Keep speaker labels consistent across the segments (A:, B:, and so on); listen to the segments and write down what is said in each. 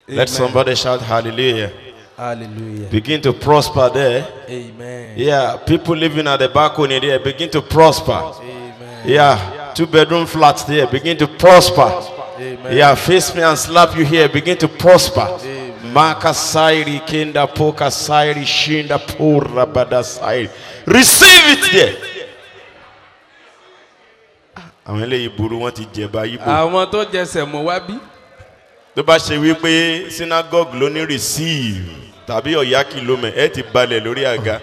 A: Let somebody shout hallelujah.
B: Hallelujah.
A: Begin to prosper there.
B: Amen.
A: Yeah, people living at the balcony there, begin to prosper.
B: Amen.
A: Yeah, 2-bedroom flats there, begin to prosper.
B: Amen.
A: Yeah, face me and slap you here, begin to prosper.
B: Amen.
A: Maka sairi kenda poka sairi shinda pura bada sairi. Receive it there. Àwọn eléyìí burú wọ́n ti jẹba yíbo.
B: Àwọn tó jẹsẹ̀ mọ́ wá bí.
A: Tó bá ṣe wípé synagogue ló ní receive tàbí ọ̀yá kìlómẹ̀ ẹ ti balẹ̀ lórí àga.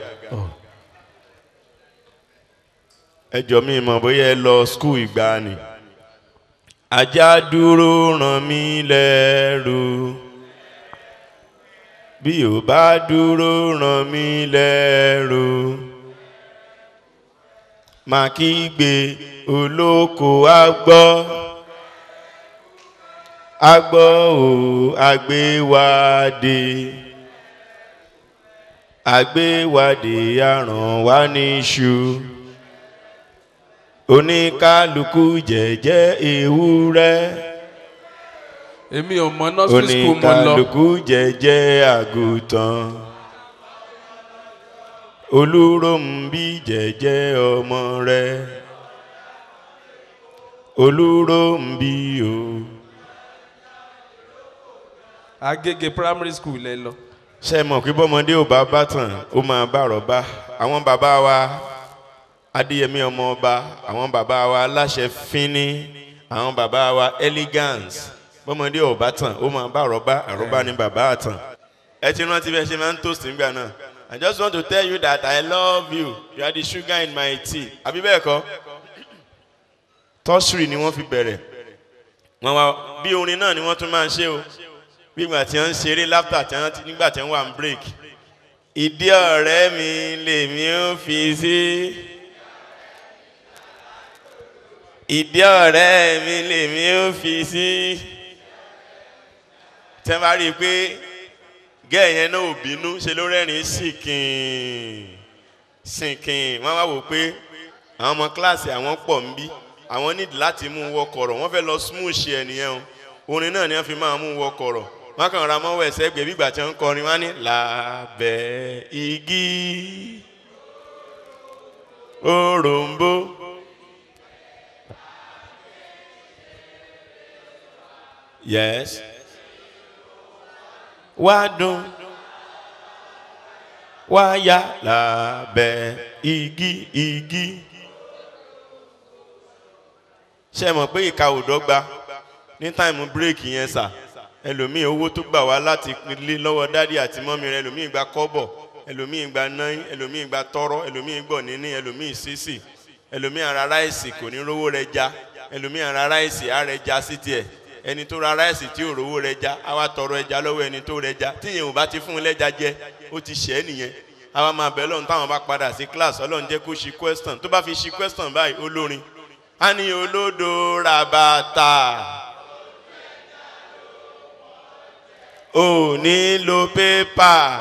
A: Ẹ jọ mi mọ̀ bóyá ẹ lọ school ìgbàanì. Ajá dúró ràn mí lẹ́rù. Bí ò bá dúró ràn mí lẹ́rù. Màá kígbe olóko agbọ́. Agbọ́ o agbéwádé. Agbéwádé aràn wá níṣu. Oníkálukú jẹ́jẹ́ ewúrẹ́.
B: Èmi ò mọ nursery school mo lọ.
A: Oníkálukú jẹ́jẹ́ àgùntàn. Olúróǹbí jẹ́jẹ́ ọmọ rẹ̀. Olúróǹbí o.
B: Agége primary school lẹ lọ.
A: Ṣé mọ̀ pé bọ́mọdé ò bá bá tàn ó máa bá àrọ́bá. Àwọn bàbá wa Adéyẹmí ọmọ ọba, àwọn bàbá wa Aláṣẹ Fínní, àwọn bàbá wa Elegance. Bọ́mọdé ò bá tàn ó máa bá àrọ́bá, àrọ́bá ni bàbá àtàn. Ẹ ti rántí bẹ́ẹ̀ ṣe máa ń toast nígbà náà. I just want to tell you that I love you. You are the sugar in my tea. Àbí bẹ́ẹ̀ kọ́? Tọ́sírì ni wọ́n fi bẹ̀rẹ̀. Wọ́n wá bí orin náà ni wọ́n tún máa ń ṣe o. Bí ìgbà tí wọ́n ń ṣeré láftà nígbà tí wọ́n wà ń break. Ìdí ọ̀rẹ́ mi lèmi ó fi sí. Ìdí ọ̀rẹ́ mi lèmi ó fi sí. Tẹ́ bá rí i pé gẹ́ẹ̀ yẹn náà ò bínú ṣe ló rẹ́rìn-ín sìnkìn. Wọ́n wá wò pé àwọn ọmọ kíláàsì àwọn pọ̀ ń bí. Àwọn nídìí láti mú wọkọ̀rọ̀. Wọ́n fẹ́ lọ smooth ẹnìyẹn o. Orin náà ni wọ́n fi máa mú wọkọ̀rọ̀. Wọ́n kàn ra mọ́wọ́ ẹ̀sẹ̀ gbé bí ìgbà tí wọ́n ń kọrin wá ní lábẹ́ igi òròǹbó. Yes. Wá dùn wá yá lábẹ́ igi. Ṣé mọ̀ pé ìka ò dọ́gba ní táìmù bírèkì yẹn sà? Ẹlòmíì owó tó gbà wá láti lé lọ́wọ́ dádì àti mọ́mí rẹ̀, ẹlòmíì gba kọ́bọ̀, ẹlòmíì gba náírà, ẹlòmíì gba tọ́rọ́, ẹlòmíì gbọ̀ níní, ẹlòmíì sísì, ẹlòmíì ara ráìsì kò ní rówó rẹ̀ já, ẹlòmíì ara ráìsì á rẹ̀ já sí tiẹ̀. Ẹni tó ra ráìsì tí ò rówó rẹ̀ já á wá tọrọ ẹja lọ́wọ́ ẹni tó rẹ̀ já. Tíyẹn ò bá ti fún un lẹ́ja jẹ ó ti ṣẹ́ nìyẹn. A wá máa bẹ̀ lọ́run táwọn bá padà sí class, Ọlọ́run jẹ́ kó ṣí question. Tó bá fi ṣí question báyìí olórin a ní olódo ràbàtà ò ní lo pépà.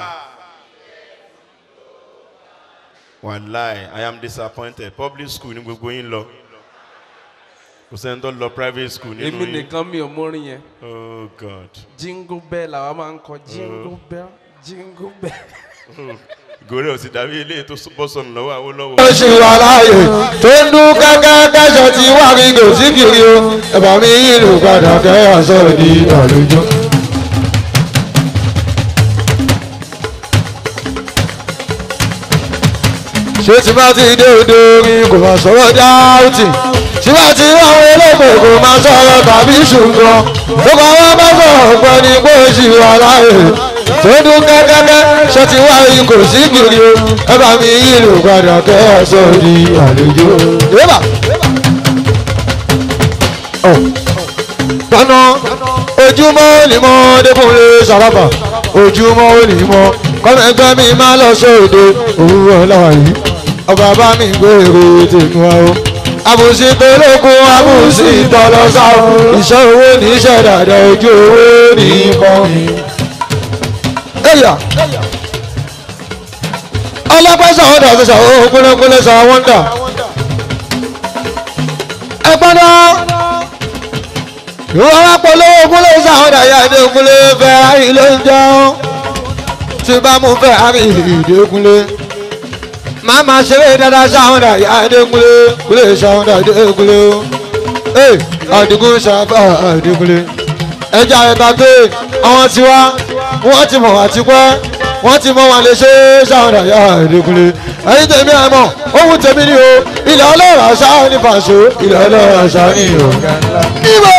A: Wàláì, I am disappointed. Public school ní gbogbo yín lọ. Kò sẹ́ni tó lọ private school nínú yín.
B: Èmi nìkan mi ò mórin yẹn.
A: Oh God.
B: Jingle bell làwa máa ń kọ jingle bell jingle bell.
A: Gòrè ò sì dàbí ilé tó bọ́ sọnù lọ́wọ́ Awólọ́wọ̀.
C: Ó ṣì wà láàyè tó ń dún káká káṣọ tí wà rí gòsì kiri o. Ẹ̀bà mi yìí ló padà kẹ́yà sọ̀rọ̀ di àlùjọ. Ṣé tí bá ti dé odò orin kò máa sọ̀rọ̀ dáútì? Tí bá ti ráwọn olóògbé kò máa sọ̀rọ̀ tàbí ṣùgbọ́n. Tó bá wá bá sọ̀rọ̀ pẹ́ ni pé ó ṣì wà láàyè tó dún kẹ́kẹ́kẹ́ ṣe ti wá rí kò sí kiri o. Ẹ̀bà mi yìí ló padà kẹ́yà sọ̀rọ̀ di àlùjọ. Tọ́nà ojúmọ́ ni mo Dékúnlé Sàràfà, ojúmọ́ ò ní mọ́ kọ́mẹ́gbẹ́ mi máa lọ sóde òwúrọ̀ láwàyí ọba bá mi gbèrò tèmi wá o. Àbùsí tolókun àbùsí tọlọ́sà iṣẹ́ owó ní iṣẹ́ dàda ojú owó ní kọ́. Ọlọ́pẹ́ sọ̀rọ̀ dà sọ̀rọ̀ ó kúlẹ̀kúlẹ̀ sọ̀rọ̀ wọ́n dà. Ẹgbọ́n náà ìwọ wá polówó kúnlé sáwọn àyà ìdẹ́kunlé Ferrari ló ń jẹun tí bá mú Ferrari ìdẹ́kunlé máa ma ṣeré dáadáa sáwọn àyà ìdẹ́kunlé kúlé sáwọn àyà ìdẹ́kunlé àdìgún sábà ìdẹ́kunlé ẹja ẹ̀ta pé àwọn tiwa wọ́n ti mọ̀ wá tipẹ́ wọ́n ti mọ̀ wá lè ṣe sáwọn àyà ìdẹ́kunlé ẹ̀yin tèmi ẹ̀ mọ̀ ohun tèmi ni o ilẹ̀ ọlọ́run àṣà ní Paso ilẹ̀ ọlọ́run àṣà ní ọ̀gá ńlá. níbo.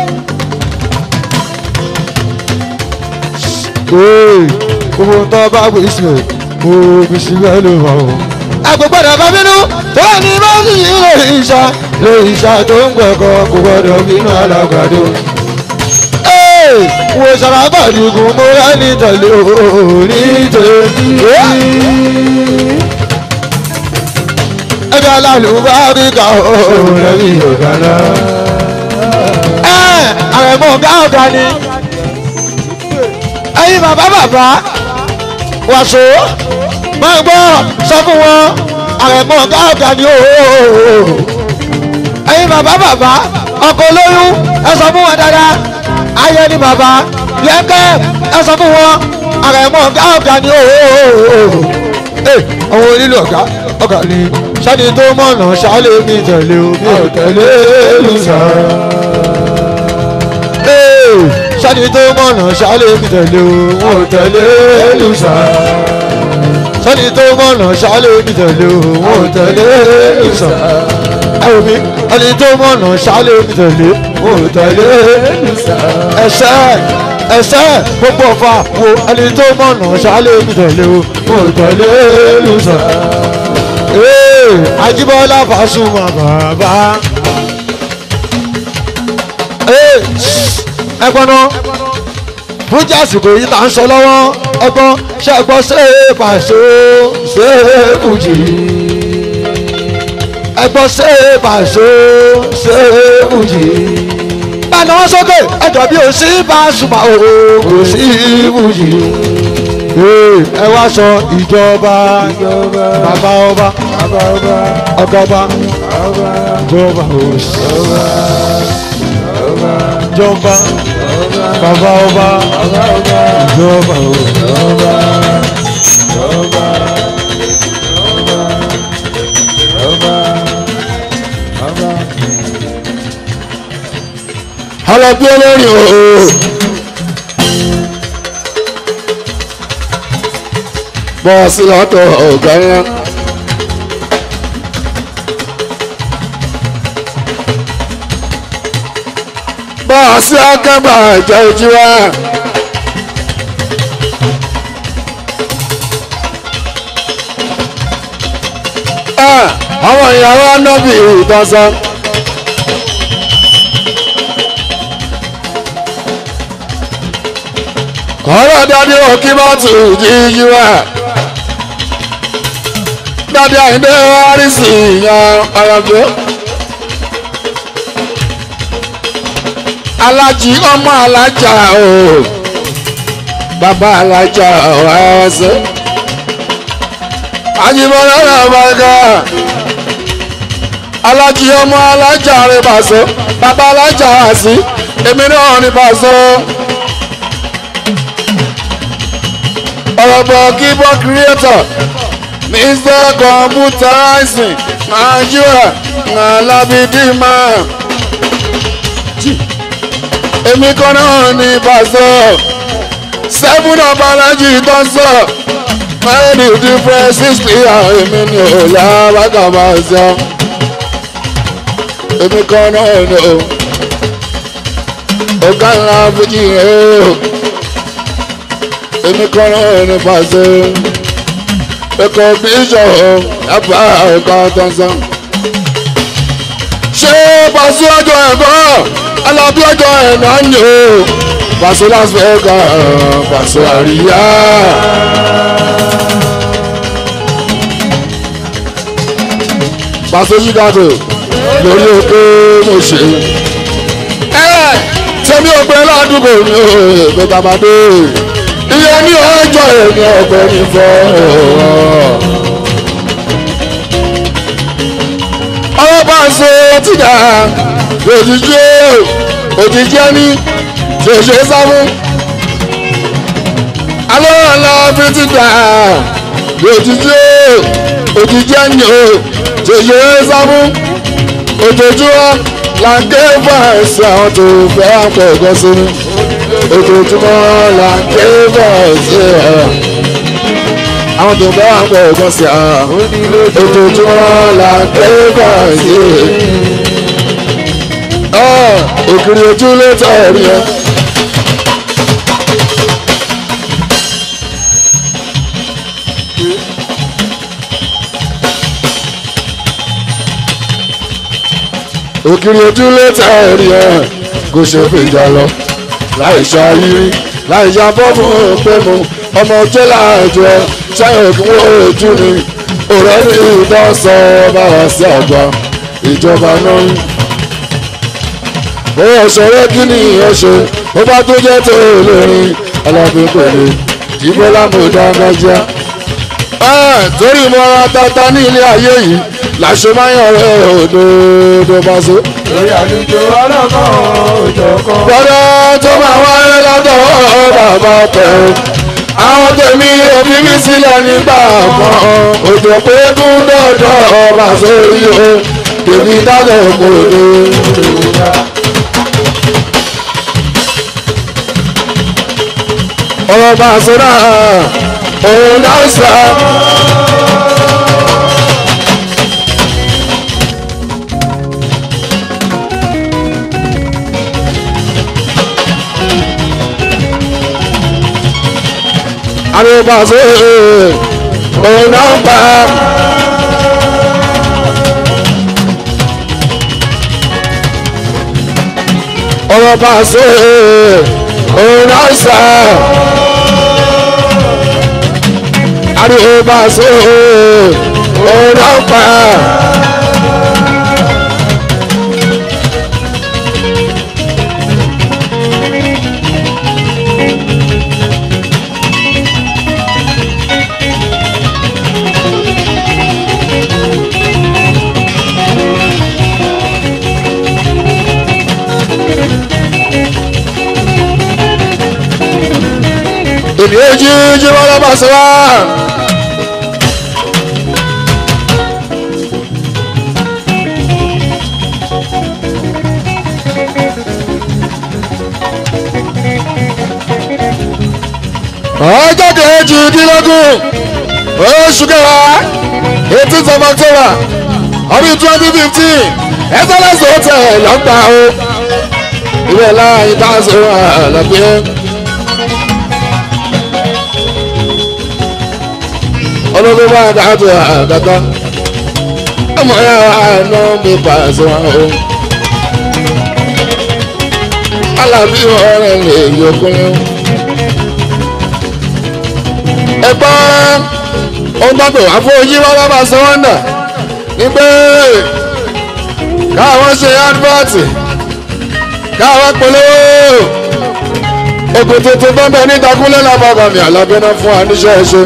C: gbogbo tó bá gbé sílẹ̀ kó fi sílẹ̀ ló wà o. àgbẹ̀gbọ́dọ̀ bá bínú tó ní bá sì yí lè ìṣá tó ń gbẹ̀kọ́ kò gbọ́dọ̀ bínú alágbàdo. wo sàràbà dùgùn mo rà ní tẹ̀lé òní tèmi. ẹgbẹ́ alálùbáríkà òun rẹ̀ mi ò dáná. àrẹ̀mọ̀ ọ̀gá ni. ẹ̀yin bàbá Wàsó máa gbọ́ sọ fún wọn àrẹ̀mọ̀ ọ̀gá ni ooo. ẹ̀yin bàbá ọkọ olóyún ẹ sọ fún wọn dáadáa ayé ni bàbá yẹ́kẹ́ ẹ sọ fún wọn àrẹ̀mọ̀ ọ̀gá ni ooo. àwọn onílù ọ̀gá ni sani tó mọ̀nà ṣálẹ̀ mi tẹ̀lé o mi ò tẹ̀lé lùsà. sani tó mọ̀nà ṣálẹ̀ mi tẹ̀lé o mi ò tẹ̀lé lùsà. sani tó mọ̀nà ṣálẹ̀ mi tẹ̀lé o mi ò tẹ̀lé lùsà. ẹ̀rù mi ẹni tó mọ̀nà ṣálẹ̀ mi tẹ̀lé o mi ò tẹ̀lé lùsà. ẹsẹ̀ gbogbo ọ̀fà wo ẹni tó mọ̀nà ṣálẹ̀ mi tẹ̀lé o mi ò tẹ̀lé lùsà. Ajíbọ́lá Pasuma bàbá. ẹ̀gbọ́n náà fújì àsìkò yìí tá ń sọ lọ́wọ́ ẹ̀gbọ́n ṣe ẹ̀gbọ́n ṣe Paso ṣe fújì. ẹ̀gbọ́n ṣe Paso ṣe fújì. báyìí wọ́n sókè ẹ̀jọ̀ bí o sí Pasuma o kò sí fújì. ẹ wá sọ ìjọba bàbá ọba ọgá ọba jọba òsì jọba bàbá ọba jọba Alabi olórí ooo. Bọ́ọ̀sì lọ́tọ̀ ọ̀gá ńlá. Bọ́ọ̀sì akẹ́bà jẹ́ ojú wa. Àwọn ìyàwó anábì ìtọ́sán. Kọ́rọ̀ dáadé òkè bá tù jíjí wá. Dáadé àyíndé wárísì yan ọ̀rọ̀gbé. Alájí ọmọ alájà o. Bàbá alájà ọ̀hẹ́sẹ̀. Àjìbọ̀lá náà bá ga. Alájí ọmọ alájà rẹ̀ Paso. Bàbá alájà àsí. Èmi náà ní Paso. Ọ̀rọ̀bọ̀ keyboard creator Mr. Computerizing Nigeria Alabi Pasuma. Èmi kan náà ní Paso 7 of Alaji tó sọ many differences clear. Èmi ni ò lábàkà máa sọ. Èmi kan náà ní o ọ̀gá ńlá fújì rẹ̀ o. Èmi kan náà ní Paso ẹ̀kọ́ bíṣọ̀ ẹ̀bá ẹ̀kọ́ tọ̀sán. Ṣé Paso ọjọ́ ẹ̀kọ́ Alabi ọjọ́ ẹ̀nà ni o. Paso Las Vegas Paso àríyá. Paso Chicago lórí òkè mo ṣe. Tẹ́mi ọgbẹ́ ládùúgbò mi ò bẹ́tà máa dé. Iye ní ọjọ́ èmi ọ̀pẹ ní fọ́. Ọwọ́ Paso ti dà lójijì òjijì ẹni tí o ṣe é sá fún. alọ́ọ̀lọ́ fi ti gbà òjijì ẹni o tí o ṣe é sá fún. ojoojúmọ́ là ń ké fún ẹ̀sìn àwọn tó fẹ́ àpò ẹ̀gọ́ sí mi. ojoojúmọ́ là ń ké fún ẹ̀sìn àwọn tó fẹ́ àpò ẹ̀gọ́ sí mi. ojoojúmọ́ là ń ké fún ẹ̀sìn òkìrì ojú ló tọ̀ ẹ̀rí ẹ. òkìrì ojú ló tọ̀ ẹ̀rí ẹ kò ṣe fìjà lọ láì ṣàyírí láì ṣàbọ̀ fún òpému ọmọ ọjọ́ láàjọ ṣáyọ̀ kí wọ́n ojú ni ọ̀rẹ́ ní ìdásọ̀ bára sí àgbà ìjọba náà. ó ṣọ̀rẹ́ kí ni ọ̀ṣẹ́ ó bá tó jẹ́ tó lórin alábẹ́ pẹ̀lú ìbọ́lá mọ̀dáńgájá. torí mọ́ra tata ní ilé ayé yìí làṣẹ máa ń yọrẹ òdòdó bá so.
B: lórí àlùjọ ọlọ́kàn òjò kan.
C: gbọ́dọ̀ tó máa wáyé lọ́dọ̀ bàbá tẹ̀. àwọn tèmi òbí mi sílẹ̀ nígbà kan òjò pé kún dọ̀dọ̀ bá sórí o tèmi dájọ́ kò dé. ọ̀rọ̀ bá a sọ́dá òun náà sá. àrùn bá a sọ́ òun náà pa. ọ̀rọ̀ bá a sọ́ òun náà sá. ariwo bá so ọ̀rọ̀ pa. èmi ojú jí wọ́n lọ́ bá sọ wá. ọjọ́ kejìdínlógún oṣù kẹwàá 18th of October ọdún 2015 Excellence Hotel lọ́gbà o ìwé láàyè bá a sọ àlàbíyẹ. ológun bá a dàtò àgàtà ọmọ yàrá àná mi bá a sọ o alábí ọ̀rẹ́ lè yọkùnrin. ẹ̀gbọ́n ohun tó pè wá fún yí wọ́n bá sọ wọ́n dà ní pé káwọn ṣe advert káwọn polówó ogun tuntun tó ń bẹ níta kúnlẹ̀ lábàbà mi àlábẹ́ná fún wa níṣẹ́ ẹ̀ṣẹ́.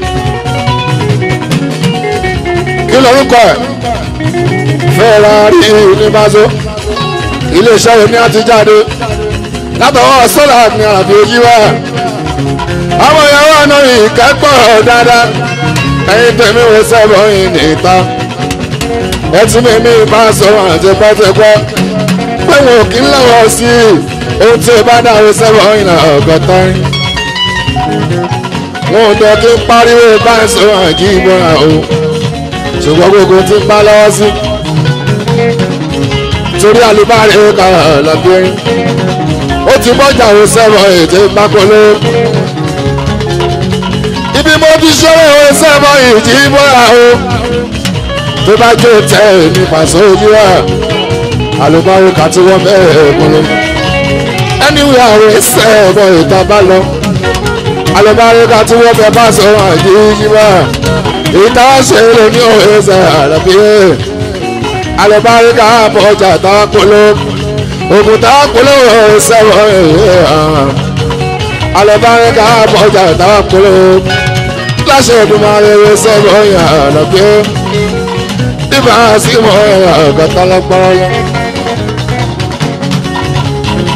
C: kí lorúkọ ẹ̀ Ferrari ní báṣọ iléeṣẹ́ òní àti jáde látọwọ́ sọ́là ní àbí ojú wa. àwọn ìyàwó àná ìkẹ́kọ̀ọ́ dáadáa ẹ̀yin tèmi wo sẹ́bọ̀ yìí níta ẹtí mímí bá sọ̀rọ̀ àti pẹ́tẹ́pẹ́ pé wọn ò kí ń lọ́wọ́ sí ohun tí ó bá dáwọ́ sẹ́bọ̀ yìí náà ọ̀gọ́tọ́ rí wọn ò tọ́ kí ń pariwo bá sọ̀rọ̀ àjí ìbọ̀ra o ṣùgbọ́n gbogbo tí ń bá lọ́wọ́ sí torí àlùbárí ó kà lọ́bìnrin ó ti bọ́jà wo sẹ́bọ̀ ètò ìpákọ́lé. ibi mo ti ṣọ́wọ́ ìwé sẹ́mọ́ ìjì bọ́ra o tó bá jó tẹ́ ní pàṣẹ ojú wa àlùbáwò kà tí wọ́n bẹ̀rẹ̀ kúnlẹ̀ ẹniwé àwọn sẹ́mọ́ ìta bá lọ àlùbáwò kà tí wọ́n bẹ̀ bá sọ àjíjí wa ìta ṣe lè ní òwe sẹ́ àlàbí àlùbáwò kà bọ́jà tá a kúló ògùn tá a kúló sẹ́mọ́ ìwé àlùbáwò kà bọ́jà tá a kúló láṣẹ Èdùmàrè sẹ́gbọ̀ yà lọ́gbẹ́ nígbà sí mọ́ ọ̀gọ́ta lọ́gbọ́n lọ.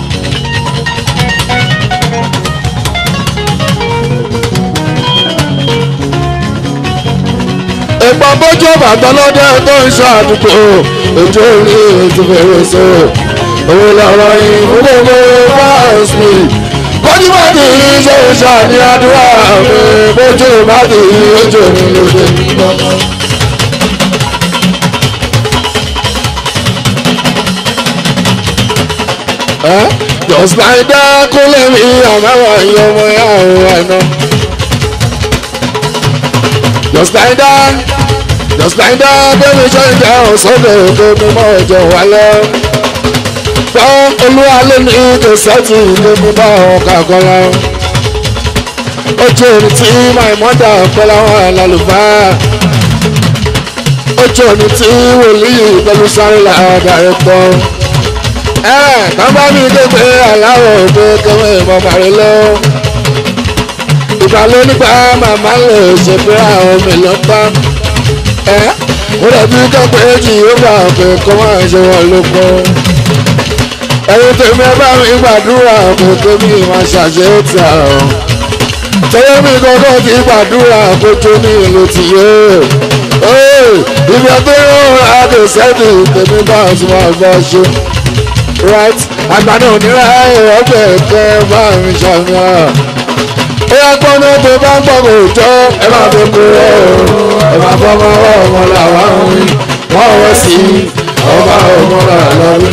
C: gbọ́ bójú bàtà lọ́dẹ tó ń ṣọ́ àdúgbò ojú orí ètò fèrè so òun lọ́rọ̀ yìí gbogbo fáwọn mi bójú bá ti rí ṣe ìṣàní àdúrà mi bójú bá ti rí ojú mi lóde mi lọ́wọ́. Just like that, kó lè mi àmàwà yìí ọmọ yà ó àná. Just like that, bẹ́ẹ̀ni ṣe ń jẹ́ ọ̀sọ́dẹ̀ tó ní mọ́ ọjọ́ wa lọ. Gbọ́ olúwa lé ní kẹsẹ́tì lé mú bá ọkà kan lọ. Ojú omi tí my mother pẹ̀lú àwọn àlàlùfáà. Ojú omi tí wòlíì pẹ̀lú sáré làádà rẹ̀ pọ̀. Bàbá mi képe aláwọ̀ òde kẹwé ìmọ̀mọ̀rẹ́ lọ. Ìbálò nípa màmá lè ṣe pé àwọn mi lọ bá. Mo dàbí kẹ́pẹ́ jì ó bá pé kó máa ṣe wọ́n ló pọ̀. Ẹ̀yin tèmi ẹ bá mi gbàdúrà pé tèmi máa ṣàṣe tí a rọ̀. Tẹ́lẹ̀ mi kọ́kọ́ kí gbàdúrà pé tó ní ìlú ti yé. Ibi ẹgbẹ́ yóò rà kò sẹ́ẹ̀dì tèmi bá a tún máa gbọ́ ṣe. Right, àgbàdo òníra ọgbẹ́ ẹ̀kẹ́ bá mi ṣàmìlà. Ó yá gbọ́nà tó bá ń gbọ́ kò jọ ẹ máa fi kú ẹ o. Ẹ máa fọ́ ọmọ làwọn ń wí, wọ́n wọ́ sí ọba ọmọ làwọn.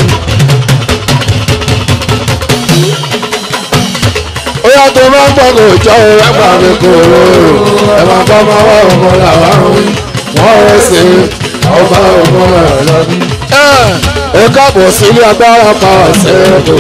C: Ó yá tó bá ń gbọ́ kò jọ ẹ máa fi kú ẹ máa fọ́ ọmọ làwọn ń wí, wọ́n wọ́ sí ọba ọmọ làwọn. Ẹ káàbọ̀ sílé agbára power sẹ́ẹ̀kù.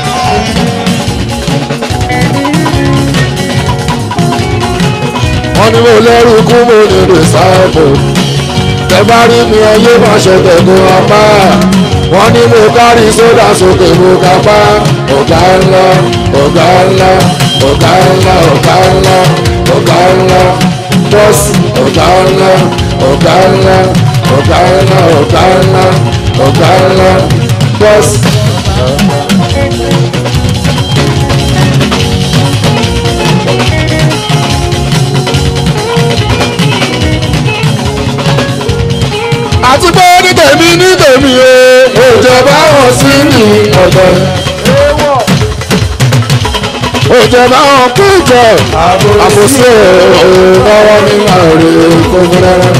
C: Wọ́n ní mo lẹ́rù kú mo ní rìsáàbù. Tẹ bá rí mi ẹyẹ máa ṣẹ̀tẹ̀ kó apá. Wọ́n ní mo kárí sódà sókè mo kápá. Ọ̀gá ńlá, ọ̀gá ńlá, ọ̀gá ńlá, ọ̀gá ńlá, ọ̀gá ńlá, bọ́sì, ọ̀gá ńlá, ọ̀gá ńlá, ọ̀gá ńlá, ọ̀gá ńlá. Ọ̀gá ńlá bọ́sì. Àti pé ní tèmi o, òjọba wọn sí ní ọ̀dọ̀. Òjọba wọn péjọ, àbòsí ọ̀rọ̀ ní àárẹ̀ kókó rárá.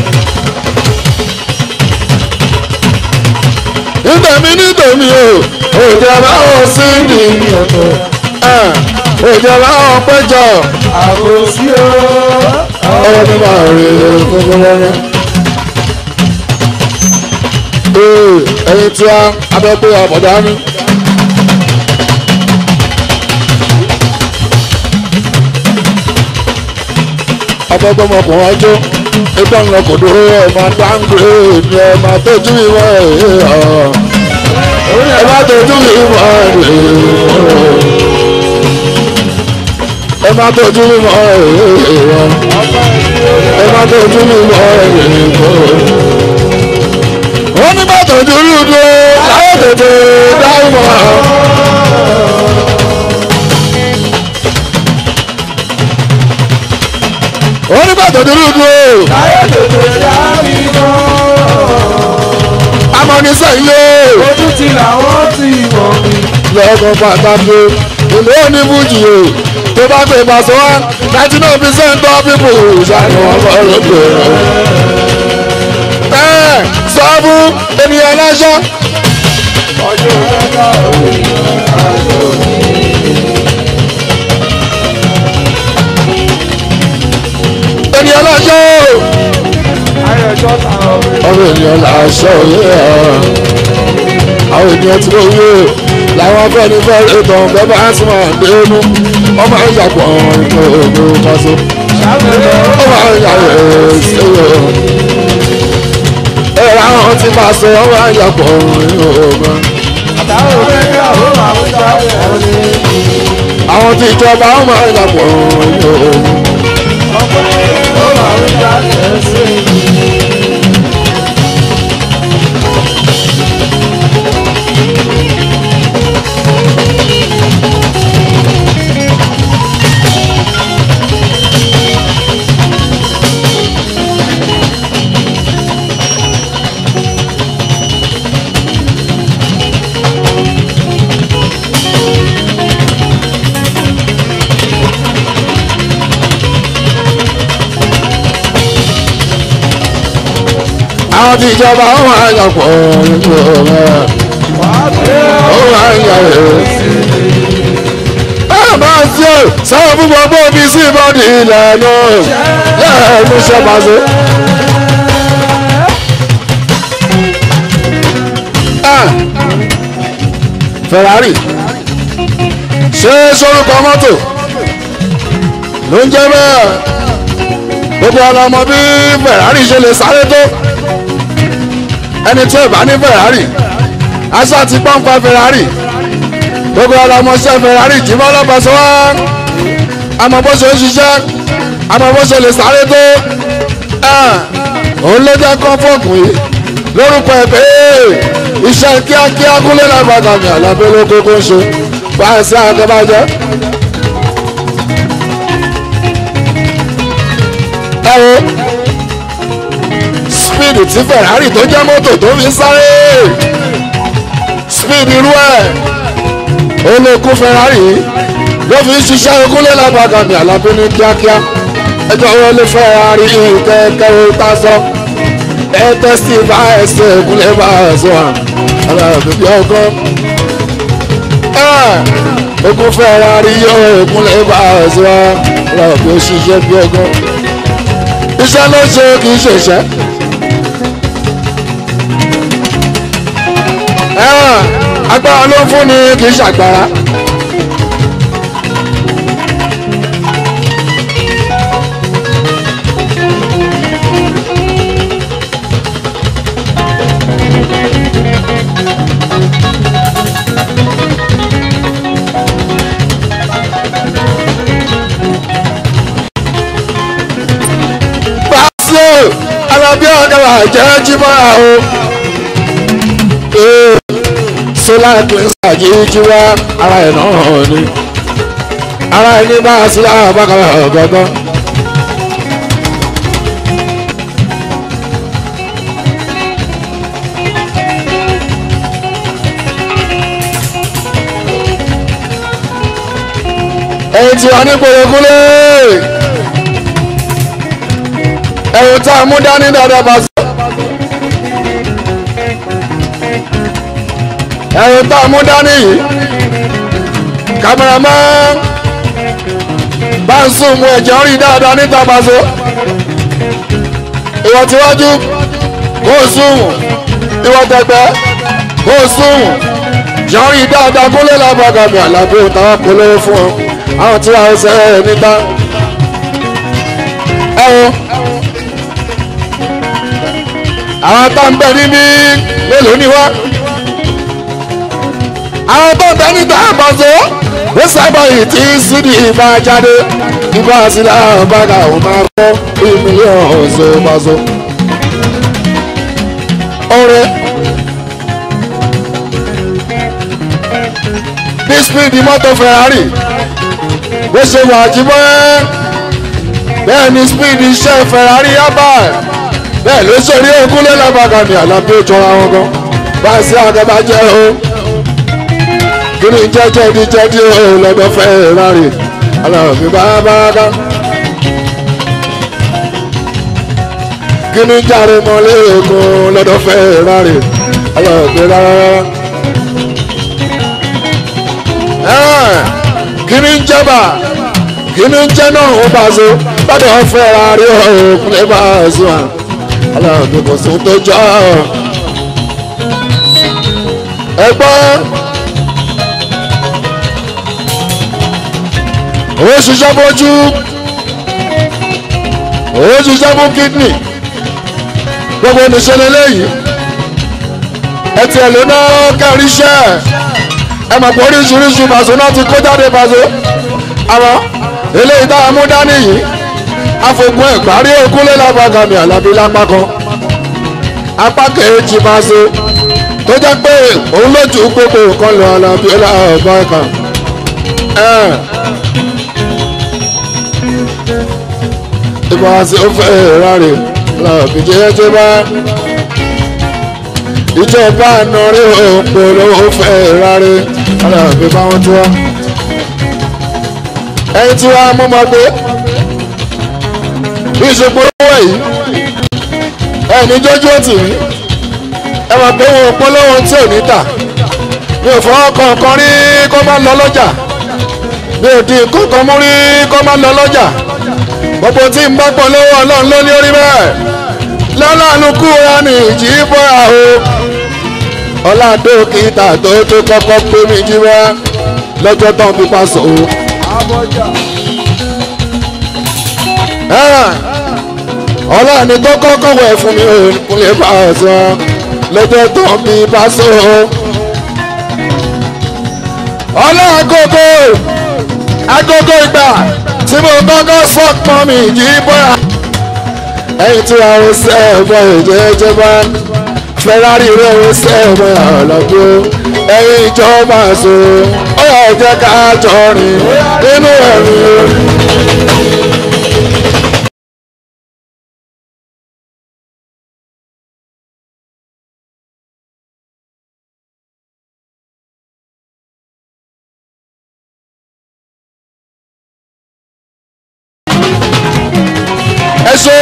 C: ní tèmi o òjọba ò sí ní ọ̀tọ̀ òjọba ò péjọ àbòsí ọ̀rọ̀ ní máa rí gbogbo lọ́rẹ́. ẹyin tí a abẹ́pẹ́ àbọ̀dá ní. abẹ́gbọ́mọkùnrin ọjọ́ ẹgbẹ́ ńlọ kò dúró ẹ̀ máa dáńgbé ẹ̀ máa tójú ìwọ ẹ̀ máa tójú ìwọ ẹ̀ máa tójú ìwọ ẹ̀ máa tójú ìwọ wọ́n ní bá tójú ìwọ láyé tètè dáhùn wọ́n ní bàtò dúró dúró. láyé tètè dárí mọ́. amọ̀nisẹ̀ yóò. ojú ti làwọn ti mọ̀ mi. lọ́kọ̀ pàtàkì ìlú oníbùjì o tó bá gbé ìbáṣọ wá 99% of people ṣàní wọn bọ́ lóde. sọ fún ènìyàn lọ́ṣọ́. ọjọ́ ìrẹ́ká òní àjọ òní. ènìyàn láṣọ ọmọ ènìyàn láṣọ yẹ àwọn ènìyàn tí ó yé làwọn afẹ́ni fẹ́ẹ́ tán bẹ́ẹ̀ bá ń sún àdéhùn ọmọ ìyàpọ̀ ìgbòho kọ́sọ́ ọmọ ìyàwó ìṣèwò ẹ̀rọ àwọn tí máa sọ ọmọ ìyàpọ̀ ìgbòho. àwọn tí ìjọba ọmọ ìyàpọ̀ ìgbòho. àwọn tí ìjọba ó máa yàn pọ̀ nínú ọ̀rẹ́ ó máa ń yàrá ẹ máa sí ọ sáwọn fún gbogbo omi sí ìbọdì ilẹ̀ náà lẹ́ẹ̀ẹ́nu ṣe pàṣẹ. Ferrari ṣé sórúkọ mọ́tò ló ń jẹ́ bẹ́ẹ̀ gbogbo ọlọmọ bí Ferrari ṣe lè sáré tó ẹni tí ò bá ní Ferrari aṣá ti pọ́npá Ferrari gbogbo ọlọmọṣẹ́ Ferrari jí mọ́ lọ́pọ̀ṣọ́ wá àmọ́ bó ṣe ń ṣiṣẹ́ àmọ́ bó ṣe lè sáré tó òun ló jẹ́ kọ́ńfọ̀kù yìí lórúkọ ẹ̀ pé iṣẹ́ kíákíá kúlẹ̀ lágbàdàn ní àlábẹ́ ló kókó ń ṣe báyìí sí àtẹ́bàjẹ́. ẹ wo speed tí Ferrari tó jẹ́ mọ́tò tó fi sáré speed irú ẹ̀ olókùn Ferrari ló fi ń ṣiṣẹ́ kúlẹ̀ lágbàdàn ní àlábẹ́ ní kíákíá ẹjọ́ wọlé Ferrari kẹ́kẹ́ ó tá sọ ẹ tẹ́sí bá ẹsẹ̀ kúlẹ̀ bá ẹsẹ̀ wà aláàbò bí ọkọ ogun Ferrari yóò kúnlẹ̀ bá ẹsẹ̀ wà aláàbò ṣiṣẹ́ bí ọkọ iṣẹ́ ló ṣe kì í ṣèṣẹ́ agbára ló ń fún ni kì í ṣàgbára. Alabi ọ̀gá jẹ́ jíbọ́ra o solar cleanser yìí jíwá ara ẹ̀ náà ni ara ẹ̀ ní bá a sí àbákàrà ọ̀gọ́gọ́. èyí tí wọ́n ní gbòòrògúnlé ẹ̀rù tá a mú dání dáadáa bá sọ. ẹ̀rù tá a mú dání yìí kámẹ́rámán bá ń sùn mú ẹ̀jẹ̀ rí dáadáa níta bá sọ. ìwọ tíwájú kó o sùn ìwọ tẹ̀gbẹ́ kó o sùn jọ̀rí dáadáa kó lè lábàgàmì àlàbí òtàwọn polówó fún ọ àwọn tí wàá ṣe é níta. àwọn tó ń bẹ níbí mélòó ni wá àwọn tó ń bẹ níta àbọ̀sọ́ ó sábà yìí tí sídìí ìbá jáde ìbá sílá bàgà ò máa kọ́ bí mílíọ̀nù ọ̀sẹ̀ pàṣọ. ọ̀rẹ́ bí spíìdì mọ́tò Ferrari bó ṣe wà jíbọ́ bẹ́ẹ̀ ni spíìdì iṣẹ́ Ferrari yábà bẹ́ẹ̀ ló sọ̀rí ogúnlé lábàgà ní àlàbí ìjọra wọn gan bá a sí àgàbà jẹ́ o kí ni jẹ́jẹ́ ní jẹ́dí o lọ́dọ̀ Ferrari alábí bàbá kí ni járe mọ́lé ogun lọ́dọ̀ Ferrari alábí rárá kí ni jẹ́bà kí ni jẹ́ náà ó bá so lọ́dọ̀ Ferrari òkun lè bá a so à aláàbò kò sóhun tó jọ ẹgbọ́n owó ṣiṣẹ́ bójú owó ṣiṣẹ́ fún kídìnì gbogbo oníṣẹ́lẹ̀ lẹ́yìn ẹtì ẹ̀ ló ná kárí iṣẹ́ ẹ mọ̀ pé oríṣiríṣi bàṣọ náà ti kó jáde bàṣọ àmọ́ eléyìí tá a mú dání yìí afogun ẹ̀gbárí ogúnlé lábàgàmì àlàbí lápá kan apá kejì máa ṣe tó jẹ́ pé òun lójú gbogbo nǹkan lọ àlàbí ọlọ́ọ̀bá ẹ̀ka ìbá ṣe ó fẹ́ ráre làbí jẹ́jẹ́ bá ìjọba ànárí òpó lówó fẹ́ ráre làbí bá wọn tó wá ẹni tí wàá mú ma gbé ìṣèpò owó yìí ẹni jójú ó tì mí ẹ mọ̀ pé wọn ò polówó tí ò ní tà mi ò fọwọ́ kọ̀ọ̀kan rí kó má lọ lọ́jà mi ò di kọ̀ọ̀kan mú rí kó má lọ lọ́jà gbogbo tí n bá polówó ọlọ́run ló ní orí bẹ́ẹ̀ lọ́lọ́run kúra ní ìjì bọ́ra o ọlá dókítà tó kọ́kọ́ pé mi jí wá lọ́jọ́ tán fi pa sọ o. ọlọ́run tó kọ́kọ́ wẹ̀ fún mi ò kúnlẹ̀ bá a sọ lọ́jọ́ tán fi pa sọ o. ọlọ́run agogo ìgbà tí mo kọ́kọ́ fọ́pọ́n mi jí bọ́ra ẹ̀yìn tí a ń sẹ́ ẹ̀fọ́ ìjẹ́jẹ́ bá Ferrari rẹ̀ ń sẹ́ ẹ̀fọ́ ọ̀lọ́gbó ẹ̀yìn ìjọba so ó yà jẹ́ ká jọ rìn nínú ẹ̀rín. ẹ ṣe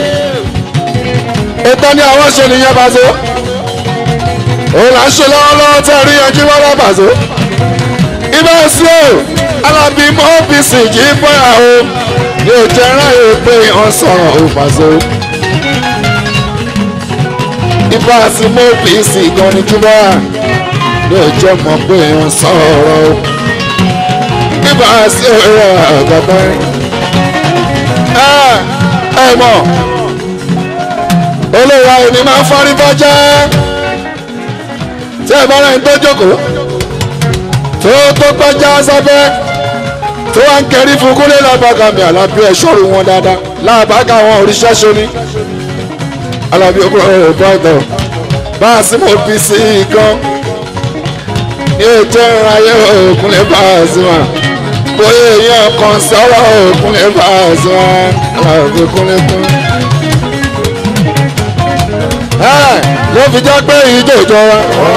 C: ìtàn ní àwọn ṣe nìyẹn Paso òun là ń ṣe lọ́wọ́lọ́wọ́ tẹ́ rí yanjú wọ́lá Paso ibẹ̀ sí o Alabi mọ́ ọ́fíìsì yìí bọ́ra o yóò jẹ́ ráyè pé wọ́n sọ̀rọ̀ o Paso ibà sí mọ́ ọ́fíìsì gan ni júbọ́ra yóò jẹ́ mọ́ pé wọ́n sọ̀rọ̀ o ibà sí ọ̀rọ̀ àgbàgbọ́ ẹ mọ̀ olóòwà èmi máa ń fọ́rí bọ́ jẹ́ tí ẹ bá rẹ̀ ń tó jókòó tó gbọ́jà sábẹ́ tó wá ń kẹrí fún kúlẹ̀ lábàgàmì Alabi ẹ̀ṣọ́rù wọn dáadáa lábàgà àwọn òrìṣẹ́ ṣoní Alabi okùnrin rẹ̀ bọ́ọ̀dọ̀ bá a sì mọ̀ bí sí i gan ní ètò ìrìnàyè òkúnlẹ̀ bá a sí wọn bóyá èèyàn kan sọ̀rọ̀ òkúnlẹ̀ bá a sí wọn Alabi kúnlẹ̀ kún. ló fi jẹ́ pé ìjọ ìjọra.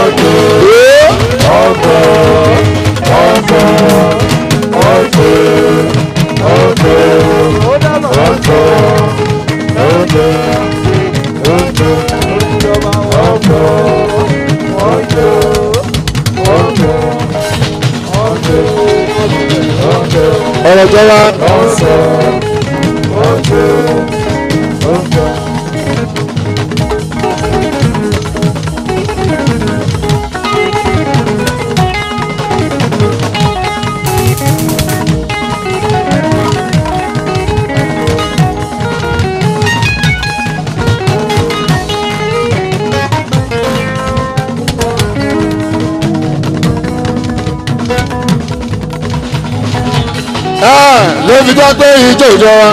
C: ọ̀rọ̀ jọra. ló fi jẹ́ pé ìjọ ìjọba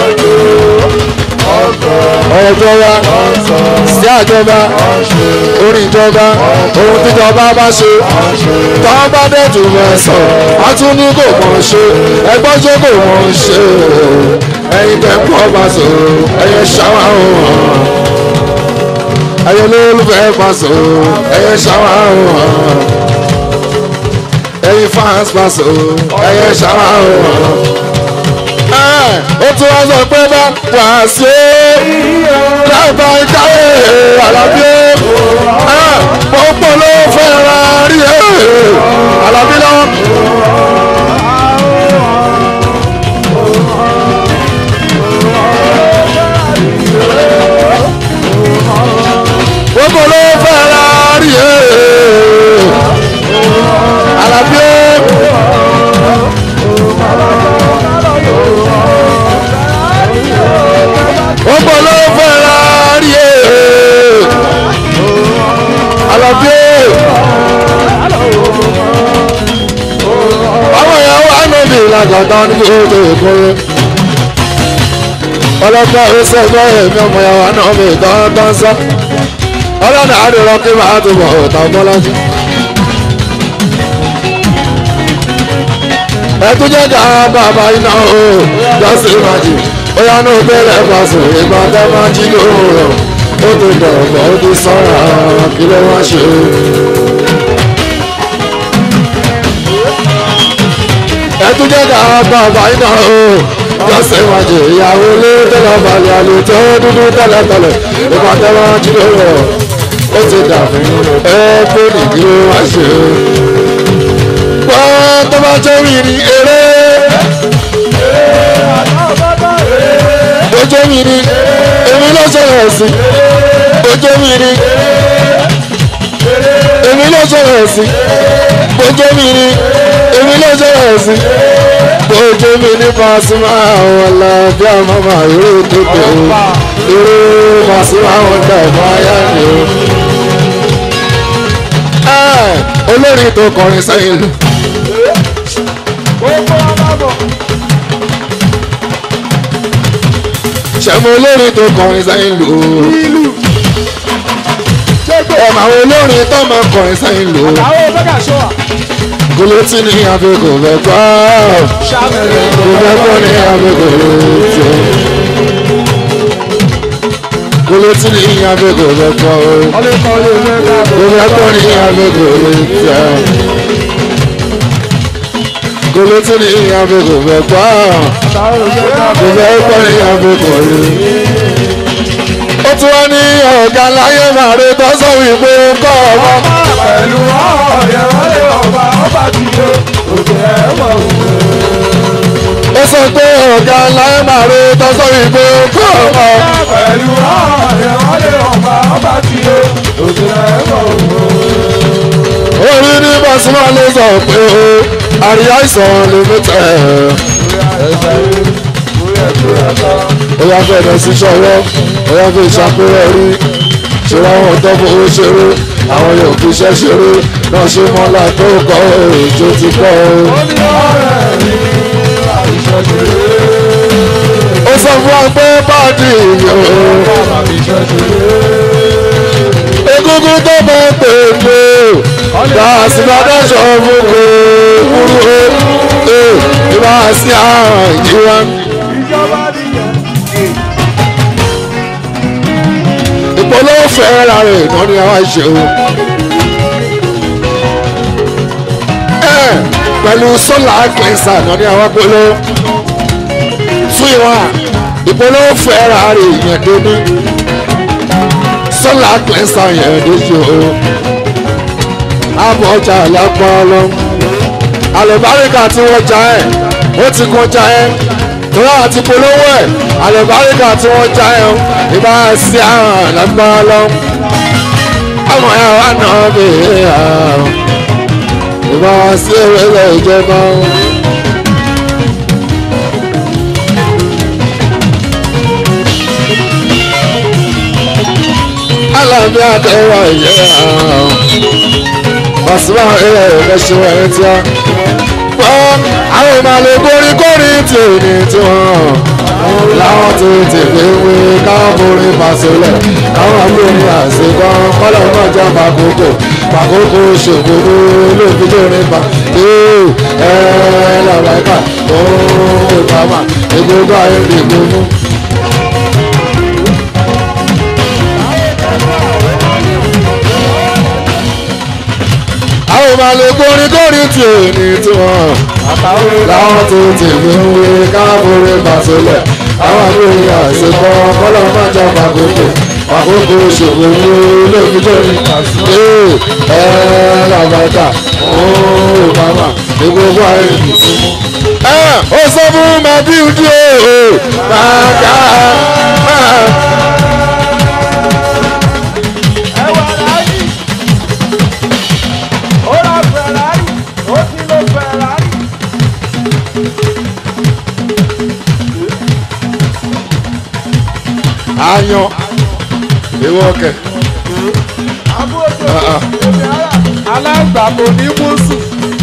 C: ọ̀rọ̀ ìjọba sí àjọba orí ìjọba ohun tíjọba bá ṣe tọ́ bá dẹ̀tù mẹ́sàn á tún ní kò mọ̀ ṣe ẹgbọ́n ṣe kò mọ̀ ṣe ẹ̀yin tẹ̀ pọ̀ Paso ẹ̀yẹ ṣáwá òhàn ẹ̀yẹ lólùfẹ́ Paso ẹ̀yẹ ṣáwá òhàn ẹ̀yin fans Paso ẹ̀yẹ ṣáwá òhàn. ó tún wá sọ pé bá wà sí láìpẹ́ ìkáwé Alabi pọ́pọ́ ló fẹ́ ra rí Alabi lọ. pọ́pọ́ ló fẹ́ ra rí Alabi. Ọgbọ́n ló fẹ́ra rí Alabi. àwọn ìyàwó ànọ́bì làgàtà ní ojú ìkórè ọlọ́pàá ẹsẹ̀ ẹgbẹ́ ẹ̀mí ọmọ ìyàwó ànọ́bì tán sá ọlọ́dà àdìrọ́ kí máa tó bọ̀ ọ̀tà bọ́lájú. ẹtú jẹ́ ká bàbá iná o jọ́sí ìmájì bóyá ní òbẹ̀rẹ̀ Paso ìgbà tẹ́ máa jí lóòrọ̀ ó ti dọ̀gbọ̀ ó ti sọ́ra kí ló wá ṣe. ẹtún jẹ́ ká bàbá iná o lọ́sẹ̀ wájú ìyàwó ilé tẹ́lẹ̀ balẹ̀ àlè tó dúdú tẹ́lẹ̀tẹ́lẹ̀ ìgbà tẹ́lẹ̀ jí lórí ọ̀ ó ti dàbí ẹ pé nìdí wá ṣe o. wọ́n tó bá jẹ́ mi ní eré ojú mi ní èmi ló ṣẹlẹ̀ sí ojú mi ní èmi ló ṣẹlẹ̀ sí ojú mi ní èmi ló ṣẹlẹ̀ sí ojú mi ní Pasuma àwọn aláàbí àmàmà eré tó pè ó eré Pasuma àwọn dàbọ̀ ayá ni ó. olórin tó kọrin sẹ́yìn lù. ṣẹ́mu olórin tó kọrin sẹ́yìn lù ó. ọmọ àwọn olórin tó máa kọrin sẹ́yìn lù ó. Kúlótì ní abẹ́kọ̀ bẹ́ẹ̀ gbọ́. Kúlótì ní abẹ́kọ̀ lóòótọ́. Kúlótì ní abẹ́kọ̀ bẹ́ẹ̀ gbọ́. Kúlótì ní abẹ́kọ̀ lóòótọ́. Kúlótì ní abẹ́kọ̀ bẹ́ẹ̀ gbọ́. Kúlótì ní abẹ́kọ̀ lóòótọ́. Ó tún wá ní ọ̀gá láyé màrí tó sọ wípé kọ́ ọmọ.
B: Pẹ̀lú ọ̀rẹ́ wọlé ọba ọba ti dé òkè ẹ̀wọ̀ òwe.
C: Ó sọ pé ọ̀gá láyé màrí tó sọ wípé kọ́ ọmọ.
B: Pẹ̀lú ọ̀rẹ́ wọlé ọba ọba ti dé òkè ẹ̀wọ̀ òwe.
C: Orí ní Pasuma ló sọ pé o àríyá ìsàn lè mú tẹ̀. Ó yá fẹ́ lọ sí ṣọwọ́, ó yá fẹ́ ìṣàpérò rí. Ṣé wọ́n tó fowó ṣeré? Àwọn yóò fi iṣẹ́ ṣeré. Náà ṣe mọ́lá tó kọ́ èjò ti kọ́ o. Ó sọ fún wa pé báàdì yòó. Egungun tó bá pè mí o. Dàsí bá dáṣọ fún mi kúrú o. Ìbá sí àrùn ìjíwá. Ìpolówó fẹ́ ra rẹ̀ náà ni àwa ṣe o. Pẹ̀lú sólà cleanser náà ni àwa polówó. Fún ìwà ìpolówó fẹ́ ra rẹ̀ yẹn dé ní. Sólà cleanser yẹn dé ṣe o. Àmọ́ ọjà lápá lọ. Àlùbáríkà tí wọ́n já ẹ̀ ó ti kọjá ẹ̀. Tọ́lá àti polówó ẹ̀ àlùbáríkà tí wọ́n já ẹ̀ ìbá sí àrùn lágbára lọ. Ọmọ ẹ̀ wà náà bèèrè àrùn ìbá sí ewé ìjọba. Alábí àtẹwà ìyẹ́ àrùn Pasuma ẹ̀ẹ́dẹ́sẹ̀ ẹ̀ tí a àwọn ìmàlẹ̀ kórìkórì tí ò ní tí wọ́n láwọn tó ti fi wé káwọn borí Pasuma káwọn agbóhùn àṣekọ́ kọ́lọ̀ náà jẹ́ pàkókò ṣòkòrò lóògùn tó ní pa làbàkà ìpamà ìgbógbó ayé ìgbógbó. àwọn ìmàlẹ̀ kórìkórì tí ò ní tí wọ́n láwọn tó ti fi ń wé káàbòrè Pasuma àwọn àgbèrè àṣekọ kọ́lọ́ máa jẹ́ àkókò ṣòwò lóògùn tó ní làbàtà ìpamà ìgbógbó ayé ìfúnmú. Ó sọ fún màbí ojú o bàtà. Ayan ìwọ kẹ.
B: Alágbàmọ̀ ní mùsùn.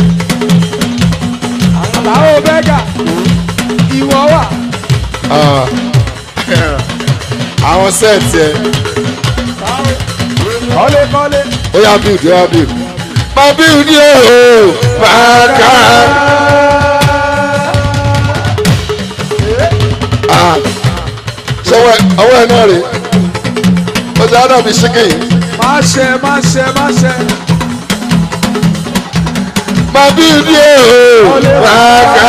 B: Àlàó bẹ́gà ìwọ wà.
C: Àwọn sẹ́ẹ̀tì ẹ̀.
B: Kọ́lé.
C: Ó yá bíìdì ó yá bíìdì. Má bíìdì o máa ká. Ṣọwọ́ ọwọ́ ẹ̀ náà rè é. Ó ti àdàbí ṣíkì.
B: Má ṣe.
C: máa bí ní o bàgà.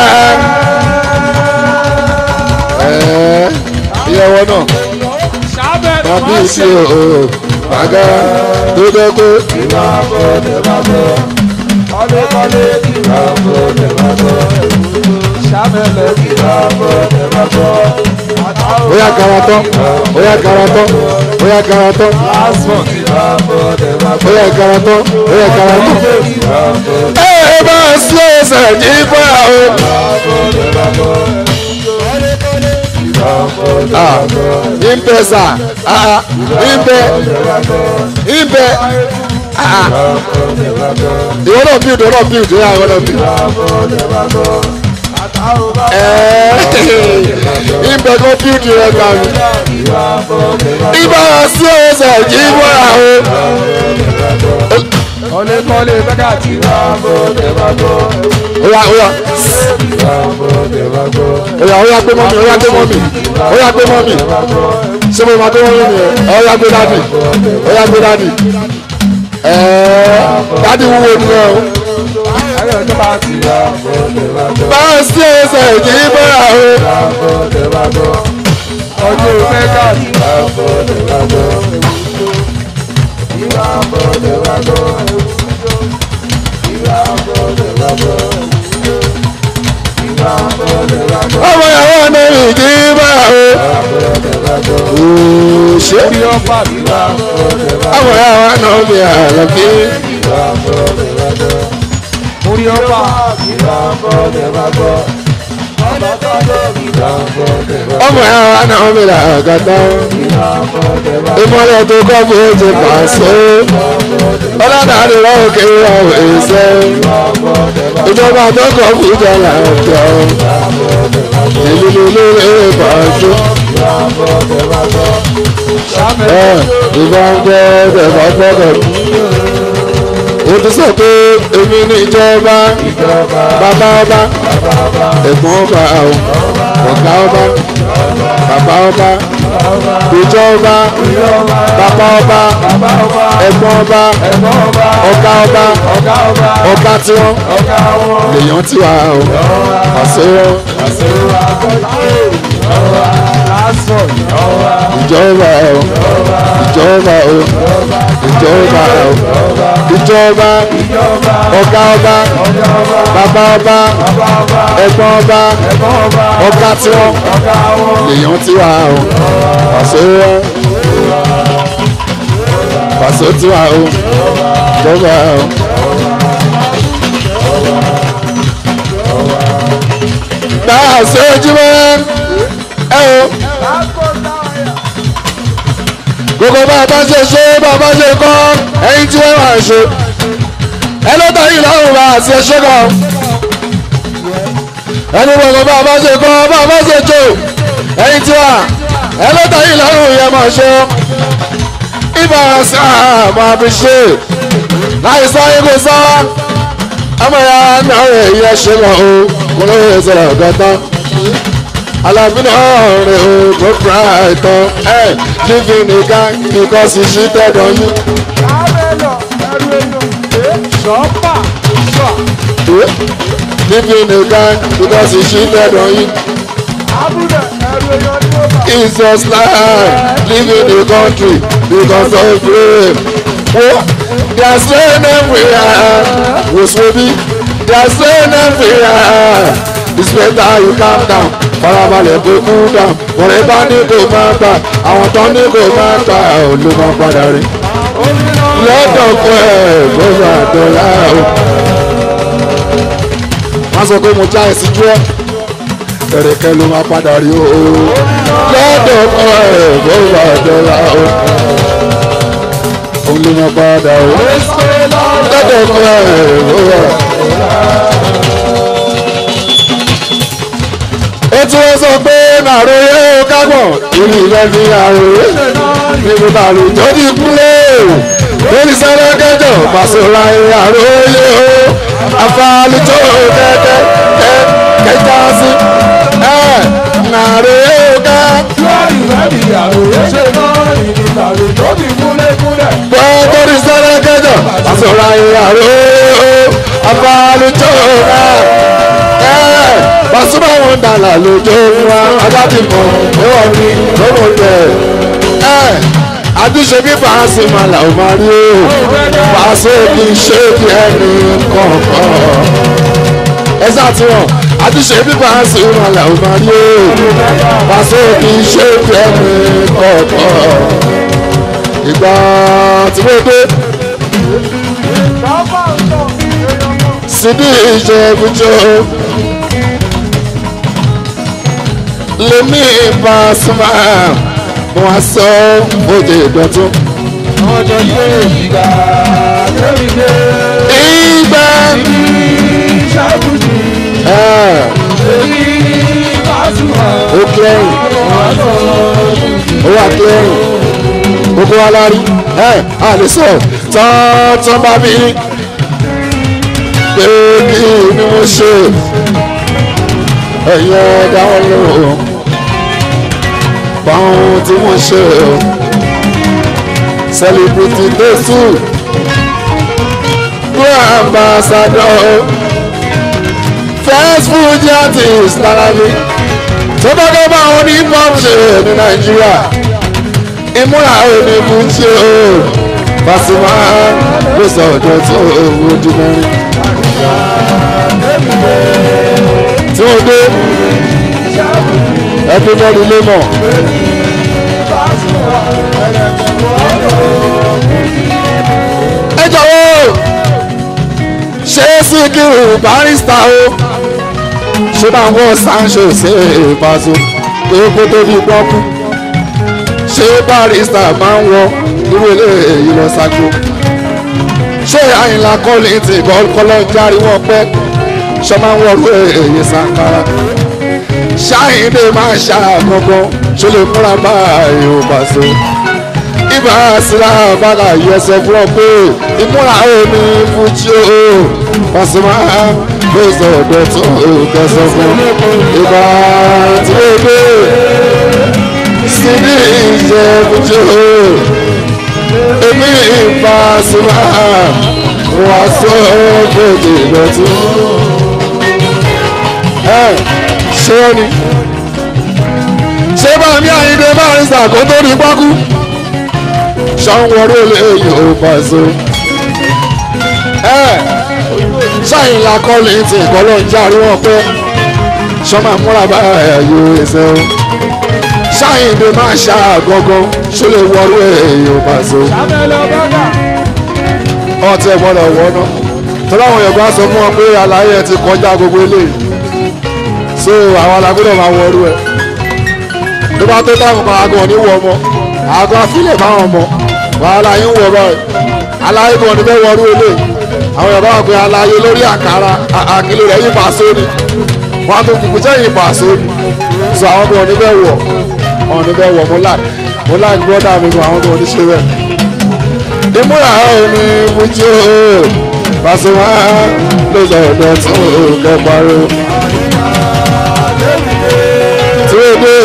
C: ìyàwó náà máa bí ní o bàgà tó dẹ́gbẹ́. Oya karatọ, oya karatọ, oya karatọ, oya karatọ, oya karatọ. Ẹ bá sí ẹsẹ̀ ní bọ́ra o. Ibẹ̀ sà, ibẹ̀, ibẹ̀. Ìwọ náà build, ìwọ náà build, ìwọ náà build. Ibẹ̀ kò build rẹ̀ kàwé. Ibà sí ẹsẹ̀ jí bọ́ra o.
B: Kọ́lé bẹ́gà tí
C: Oya oya. Oya gbé mọ́mì, oya gbé mọ́mì, oya gbé mọ́mì. Ṣé mo máa gbé mọ́mì ni ẹ̀? Oya gbé dádì, oya gbé dádì. Dádì wúwo ni ẹ o. Báwo sí ẹsẹ̀ kì í bọ́ra o.
B: Ọjọ́ mẹ́gà tí
C: ọmọ ìyàwó mẹ́rin kì í bọ́ra o. Ṣé ọmọ ìyàwó náà bí àlọ́bí.
B: orí ọba
C: ọmọ ìyàwó náà bí làgàtà. Ìmọ̀lẹ̀ tó kọ́ fún oúnjẹ pàṣẹ. Ọlọ́dàáni lọ́wọ́ kiri ọ̀hún ẹ̀ṣẹ́. Ìjọba tó kọ́ fún ìjà làjọ. Èmi ló lóore pàṣẹ. Ìbá ń gbọ́ ẹ̀fọ́ gbọ́dọ̀. Ó ti sọ pé èmi ní ìjọba, bàbá ọba, ẹ̀gbọ́n ọba, ọ̀gá ọba, bàbá ọba, ìjọba, bàbá ọba, ẹ̀gbọ́n ọba, ọ̀gá ọba, ọ̀gá tiwọn, lèèyàn tiwa o, àṣeyọ, ìjọba o, ìjọba o, ìjọba o, ìjọba, ọ̀gá ọba, bàbá ọba, ẹ̀gbọ́n ọba, ọ̀gá tiwọn, lèèyàn tiwa o, àṣeyọ, pàṣẹ tiwa o, ìjọba o. Náà ṣe ojúmọ́ ẹ o. Gbogbo bá a bá ṣe ṣe bá a bá ṣe kọ́ ẹyin tí wọ́n máa ṣe. Ẹ ló tọ́ yìí lọ́rùn bá a ṣe ṣe kọ́. Ẹni gbogbo bá a bá ṣe kọ́ bá a bá ṣe jò ẹyin tí wà. Ẹ ló tọ́ yìí lọ́rùn yẹn máa ṣe. Ibà sáà máa fi ṣe. Láì sọ ikú sọ. Ọmọ ya náà rẹ̀ yẹ ṣe lọ o. Mo lóye sọ̀rọ̀ gọ́tọ́. Alabi náà rẹ̀ o kò fura ẹ̀tọ́ ẹ̀ living a gang because he cheated on you. Living a gang because he cheated on you. It's just like living the country because of rain. There's rain everywhere. There's rain everywhere. It's better you calm down. Farabalẹ̀ kó cool down. Ọ̀rẹ́ bá ní kò máa gbà. Àwọn tó ní kò máa gbà ò ló máa padà rí. Lọ́dọ̀ kọ́ ẹ̀ gbọ́dọ̀ àdọ́là o. Wọ́n sọ pé mo já ẹ̀sìn jú ẹ́. Ẹ̀rẹ̀kẹ́ ló máa padà rí o. Lọ́dọ̀ kọ́ ẹ̀ gbọ́dọ̀ àdọ́là o. Òun ló máa padà o. Lọ́dọ̀ kọ́ ẹ̀ gbọ́dọ̀. Ètò ẹ sọ pé nàròyé ó kágbọ̀n ìlú ilẹ̀ ní àròyé nínú bàálù tó ti kúlẹ̀ lórí sẹ́lẹ̀ kẹjọ pàṣẹwà àròyé ó àfààní tó kẹ́kẹ́ kẹjá sí nàròyé ó ká.
B: lórí ìrẹ́lì àròyé ṣe náà ìlú bàálù tó ti kúlẹ̀.
C: Lórí sẹ́lẹ̀ kẹjọ pàṣẹwà àròyé ó bá lójó rẹ̀ Pasuma wọn dàlà lójó wa adájú mọ̀ ẹ̀wọ̀n mi lọ́wọ́ tẹ̀ àdúṣe bí Pasuma làwọn máa rí o Pasuma kì í ṣe bí ẹni kọ̀ọ̀kan ẹ̀sà tí wọ́n àdúṣe bí Pasuma làwọn máa rí o Pasuma kì í ṣe bí ẹni kọ̀ọ̀kan ìgbà tí wọ́n dé sídìí ìjẹ́bùjọ́ lèmi Pasuma wọ́n sọ òde ìdọ̀tún.
B: ọjọ́ yóò ìgbà lórí dé.
C: ìgbà
B: ṣàkùjì. èyí Pasuma.
C: ó kẹ́yìn. ó wà kẹ́yìn. gbogbo wa lárí. a lè sọ tọ́tọ́ bá mi. pé kí ni mo ṣe. ẹ̀yẹ dáwọ́ lóhùn. báwọn tí wọ́n ṣe o celebrity Jésù grand ambassador first Fuji artist lára mi tó bá gbé báwọn ní pop ṣe ní Nàìjíríà ìmúra òní Fuji o Pasuma ló sọ ọjọ́ tó owó di mẹ́rin tí wọ́n dé everybody lè mọ̀. ẹ jọ̀wọ́ ṣé Síkírù Barrister o ṣé máa wọ́n Sancho ṣe Paso gbogbo tó fi gbọ́ kú ṣé Barrister máa ń wọ irú eléyìí lọ ṣáájú ṣé Àyìnlá Kọ́lìntì kọ́lọ́ járe wọ́n pẹ́ ṣé máa ń wọ irú èyí Sankara ṣáìndé máa ṣàkọ́kọ́ ṣe lè múra báyìí ò Paso ibà sílá bàgà yẹsẹ fún ọ pé ìmúra omi Fuji o Pasuma ló sọ ọdọ tó kẹsàn fún ibà tí ó dé sídìí ìjẹ Fuji o èmi Pasuma wà sọ gbòdì ìdọ̀tún ṣé ó ní ṣé bá mi Àyìndé Barrister kó tó ní pákú ṣàǹwọ̀rọ̀ lẹ́yìn ò Paso Àyìnlá Kọ́lìntì ìkọlọ́ ń járe wọn pẹ́ ṣọ́mà múra báyà yóò ẹsẹ̀ o Àyìndé máa ṣá àgọ́gọ́ ṣó lè wọ́rọ̀ lẹ́yìn ò Paso ọtí ẹ̀ gbọ́dọ̀ wọ́ná tó láwọn Yorùbá sọ fún wọn pé àlàyé ti kọjá gbogbo eléyìí so àwọn alágbọ́dọ̀ máa wọ́rú ẹ̀ tó bá tó táwọn máa gàn ní wọ́ ọmọ àgọ́ afílẹ̀ máa wọn mọ wàhálà yín wọ̀ báyìí aláyé kan ní bẹ́ẹ̀ wọ́rú ilé àwọn Yorùbá wà pé aláyé lórí àkàrà àkìlò rẹ̀ yí Paso ni wọ́n á tó kùkù sẹ́yìn Paso ni so àwọn kan ní bẹ́ẹ̀ wọ̀ ọ̀ ní bẹ́ẹ̀ wọ̀ mo láì gbọ́dọ̀ mi gan àwọn kan ní ṣe bẹ́ẹ̀ ìmúra omi Fuji o Pasuma ló sọ ọ̀dọ̀ tó kẹparó tí ó dé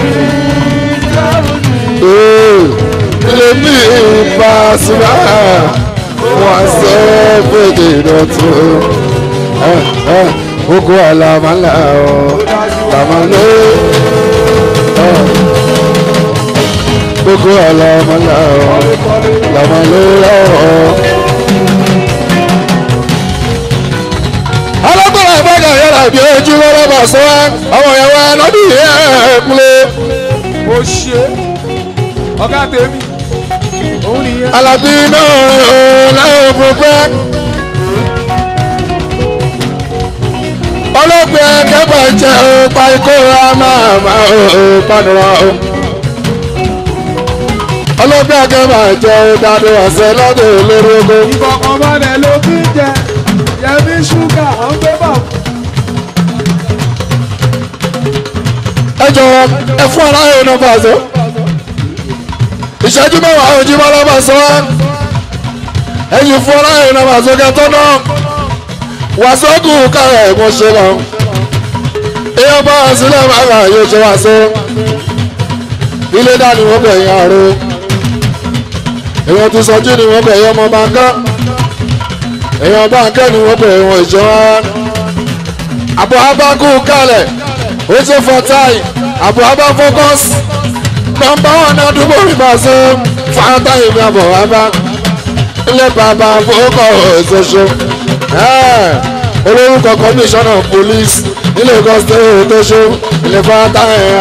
C: lèmi Pasuma wọ́n sọ fèdè dọ̀tún gbogbo àlàmàlà ọ̀ làmàlò gbogbo àlàmàlà ọ̀ làmàlò ọ̀. alágbára ìbága yàrá bí ojú lọ́wọ́ bá sọ wá àwọn ìyàwó lọ́dún yẹn kúlẹ̀.
B: ó ṣe ọ̀gá tèmi òun nìyẹn.
C: Alabi náà láwọn fúnfẹ́. ọlọ́gbẹ́ kẹ́bà jẹ́ ọ̀pá ìkóra máa panura o. ọlọ́gbẹ́ kẹ́bà jẹ́ ọ̀dàdó ọ̀sẹ̀ lọ́dọ̀ olórí ogun.
B: ìfọ̀kànbalẹ̀ ló fi ń jẹ yẹmí ṣúgà ó ń gbé bọ̀.
C: ẹ jọ̀wọ́ ẹ fún aráyè náà Paso. ìṣẹ́jú mẹ́wàá ojúmọ́ lọ́ba sọ wá ẹ̀yìn fún aráyè náà Paso kẹtọ́ náà wàsókù kára ẹ̀gbọ́n ṣe lọ èèyàn bá wà sílẹ̀ máa rà yóò ṣe wá sí ilé dání wọ́n bẹ̀ yín àárọ̀ èèyàn ti sọjú ni wọ́n bẹ̀ yín ọmọ máa ń ká èèyàn bá ń kẹ́ni wọ́n pè wọ́n ìṣọ́ wọn. àbọ̀ abákú kalẹ̀ ó ṣe fọ́táì àbọ̀ abá focus nọ́mbà wọn àdúgbò mi máa ṣe fàátà ìmì àbọ̀ abá ilé bàbá focus ṣoṣo olórúkọ commissioner police nílé Lagos State tó ṣe ilé fàátà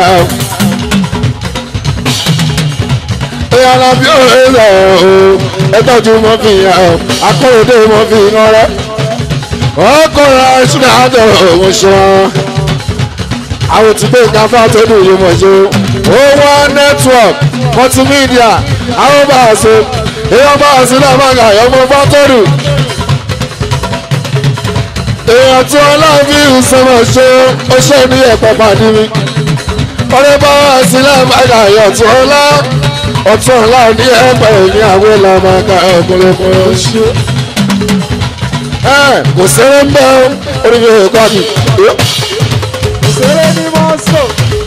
C: ìyàrá bí ó rẹ̀ ọ́ ẹtọ́jú mọ́ fi hàn akọ́rọ̀dé mọ́ fi hàn rẹ̀ ọkọ̀rọ̀ ìṣúná àjọ òun ṣọ́ àwọn tí gbé káfá tó dùn yìí mọ̀ ṣe owó network multimedia àwọn bá a ṣe èèyàn bá a ṣe náà máa gà ọmọ fọ́tọ́rù èèyàn tí wọn láàbí ìṣẹ́mọ̀ ṣe ó ṣe ní ẹ̀pọ̀ pàdé mi ọ̀rẹ́ bá a ṣe náà máa gà tí wọn lá ọ̀tún ọ̀la ní ẹ̀pẹ̀ ní àwọn ìlànà àga ọ̀pọ̀lọpọ̀ ṣe. kò sẹ́rẹ̀ ń bẹ́ oríṣi ẹ̀kọ́ àti.
B: kò sẹ́rẹ̀ ní mọ́sọ̀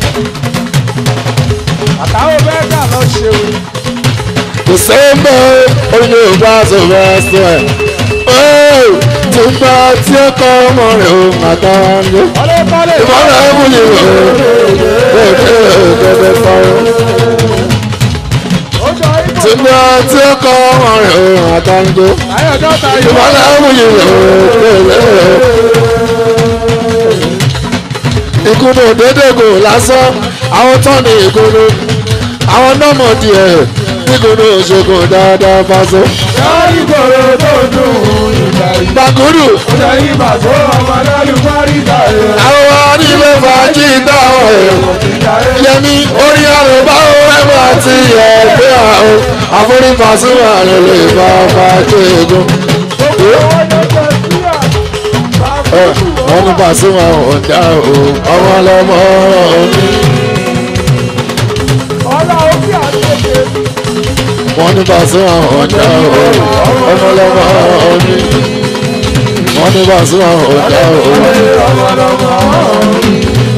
B: àtàwọn bẹ́ẹ̀ dà lọ ṣe o.
C: kò sẹ́rẹ̀ ń bẹ́ oríṣi ẹ̀kọ́ àti ọ̀rẹ́sẹ̀ tí ń bá tí ó kọ́ ọmọ rẹ̀ ó àtàwọn ọ̀rẹ́ ìmọ̀ràn ẹ̀mú ni rẹ̀ ẹ̀ẹ́dẹ́gbẹ̀ẹ́ fáwọn. tí ń bá tí ó kọ́ ọmọ rẹ̀ ó àtàwọn ìmọ̀ràn ẹ̀mú ni rẹ̀ ìkùnú òdédégò lásán àwọn tán ní ìkùnú àwọn nọ́mọ̀ díẹ̀ ìkùnú òṣogùn dáadáa fásó.
B: yáàrí kòrò tó dùn ìgbà yìí.
C: Bàkúrù.
B: ọjà yìí bàtó ọmọ lálùbárí dàrú.
C: àwọn onílé fàájì dáhùn ẹ̀. yẹmi orí àrùbá ẹ̀rọ àti ẹ̀gbẹ́ àwọn àforífàsíwà rẹ̀ lè bá fàájì egun. wọ́n ní Pasuma ọ̀dà o ọmọ ọlọ́mọ mi. wọ́n ní Pasuma ọ̀dà o ọmọ ọlọ́mọ mi. wọ́n ní Pasuma ọ̀dà o ọmọ ọlọ́mọ mi.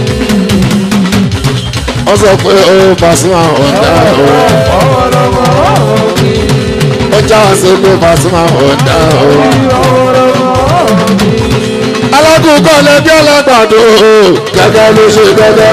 C: wọ́n sọ pé ó Pasuma ọ̀dà o ọmọ ọlọ́mọ mi. ó já wọn sí pé Pasuma ọ̀dà o alákùnkọ́ lẹ́bí alágbàdo gẹ́gẹ́ ló ṣe gẹ́gẹ́.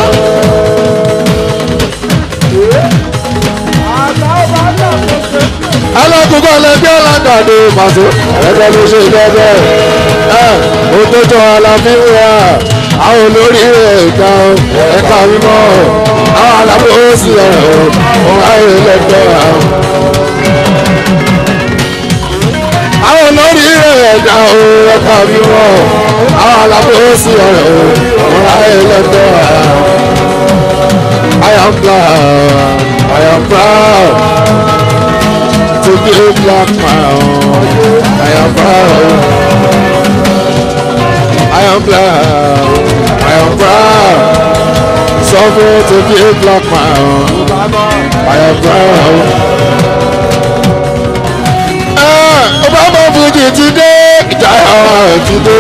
C: alákùnkọ́ lẹ́bí alágbàdo pàṣẹ gẹ́gẹ́ ló ṣe gẹ́gẹ́. òtótó aláfíwá àwọn olórí ẹ̀ka ẹ̀ka mímọ́ àwọn alábòsí ọ̀hún ayé lẹ́gbẹ̀ẹ́ àwọn olórí ẹ̀dá ẹ̀ka mímọ́ àwọn alábòsí ọ̀rọ̀ ayé lẹ́gbẹ̀ẹ́. I am proud, I am proud to be a black man. I am proud, I am proud, I am proud suffer to be a black man. I am proud. Obama Fuji ti dé ìjayà ti dé.